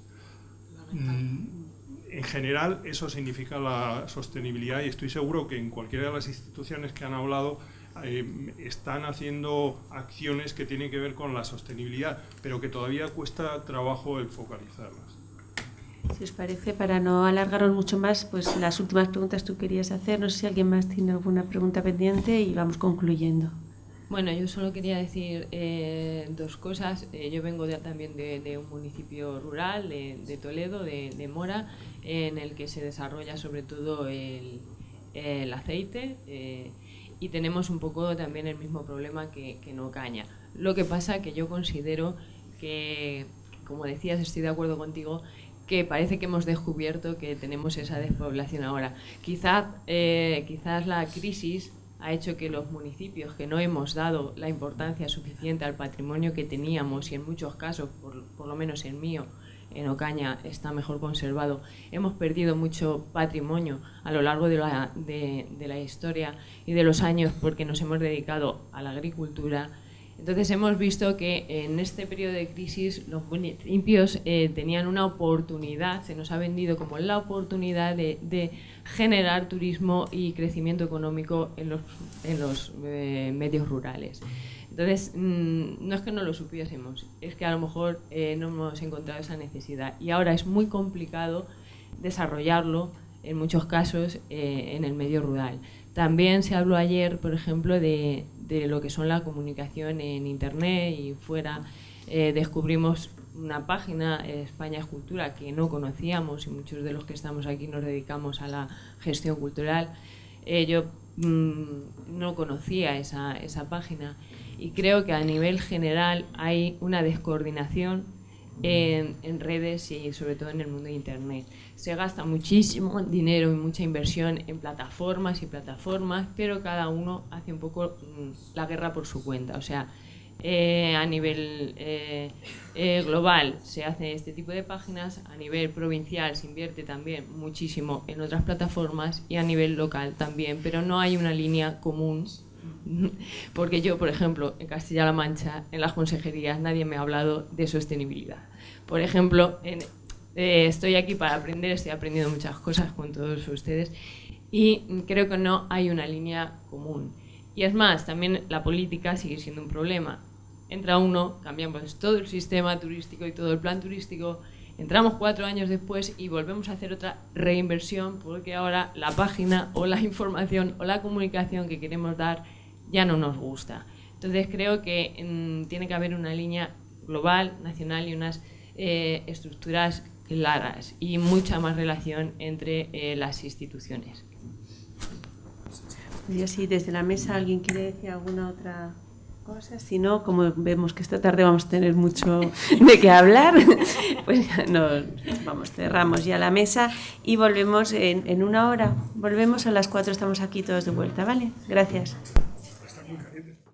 Mm, En general, eso significa la sostenibilidad y estoy seguro que en cualquiera de las instituciones que han hablado eh, están haciendo acciones que tienen que ver con la sostenibilidad, pero que todavía cuesta trabajo el focalizarlas. Si os parece, para no alargaros mucho más, pues las últimas preguntas tú querías hacer. No sé si alguien más tiene alguna pregunta pendiente y vamos concluyendo. Bueno, yo solo quería decir eh, dos cosas. Eh, yo vengo de, también de, de un municipio rural, de, de Toledo, de, de Mora, en el que se desarrolla sobre todo el, el aceite eh, y tenemos un poco también el mismo problema que, que en Ocaña. Lo que pasa que yo considero que, como decías, estoy de acuerdo contigo, que parece que hemos descubierto que tenemos esa despoblación ahora. Quizás, eh, quizás la crisis ha hecho que los municipios que no hemos dado la importancia suficiente al patrimonio que teníamos, y en muchos casos, por, por lo menos el mío, en Ocaña está mejor conservado, hemos perdido mucho patrimonio a lo largo de la, de, de la historia y de los años porque nos hemos dedicado a la agricultura. Entonces hemos visto que en este periodo de crisis los municipios eh, tenían una oportunidad, se nos ha vendido como la oportunidad de, de generar turismo y crecimiento económico en los, en los eh, medios rurales. Entonces, mmm, no es que no lo supiésemos, es que a lo mejor eh, no hemos encontrado esa necesidad y ahora es muy complicado desarrollarlo en muchos casos eh, en el medio rural. También se habló ayer, por ejemplo, de, de lo que son la comunicación en Internet y fuera. Eh, descubrimos una página, España es Cultura, que no conocíamos y muchos de los que estamos aquí nos dedicamos a la gestión cultural. Eh, yo mmm, no conocía esa, esa página y creo que a nivel general hay una descoordinación en, en redes y sobre todo en el mundo de Internet. Se gasta muchísimo dinero y mucha inversión en plataformas y plataformas, pero cada uno hace un poco mmm, la guerra por su cuenta. O sea, eh, a nivel eh, eh, global se hace este tipo de páginas, a nivel provincial se invierte también muchísimo en otras plataformas y a nivel local también, pero no hay una línea común. Porque yo, por ejemplo, en Castilla-La Mancha, en las consejerías, nadie me ha hablado de sostenibilidad. Por ejemplo, en, eh, estoy aquí para aprender, estoy aprendiendo muchas cosas con todos ustedes y creo que no hay una línea común. Y es más, también la política sigue siendo un problema. Entra uno, cambiamos todo el sistema turístico y todo el plan turístico, entramos cuatro años después y volvemos a hacer otra reinversión porque ahora la página o la información o la comunicación que queremos dar ya no nos gusta. Entonces creo que mmm, tiene que haber una línea global, nacional y unas eh, estructuras claras y mucha más relación entre eh, las instituciones. Yo sí, desde la mesa alguien quiere decir alguna otra cosa. Si no, como vemos que esta tarde vamos a tener mucho de qué hablar, pues ya nos vamos, cerramos ya la mesa y volvemos en, en una hora. Volvemos a las cuatro, estamos aquí todos de vuelta, ¿vale? Gracias.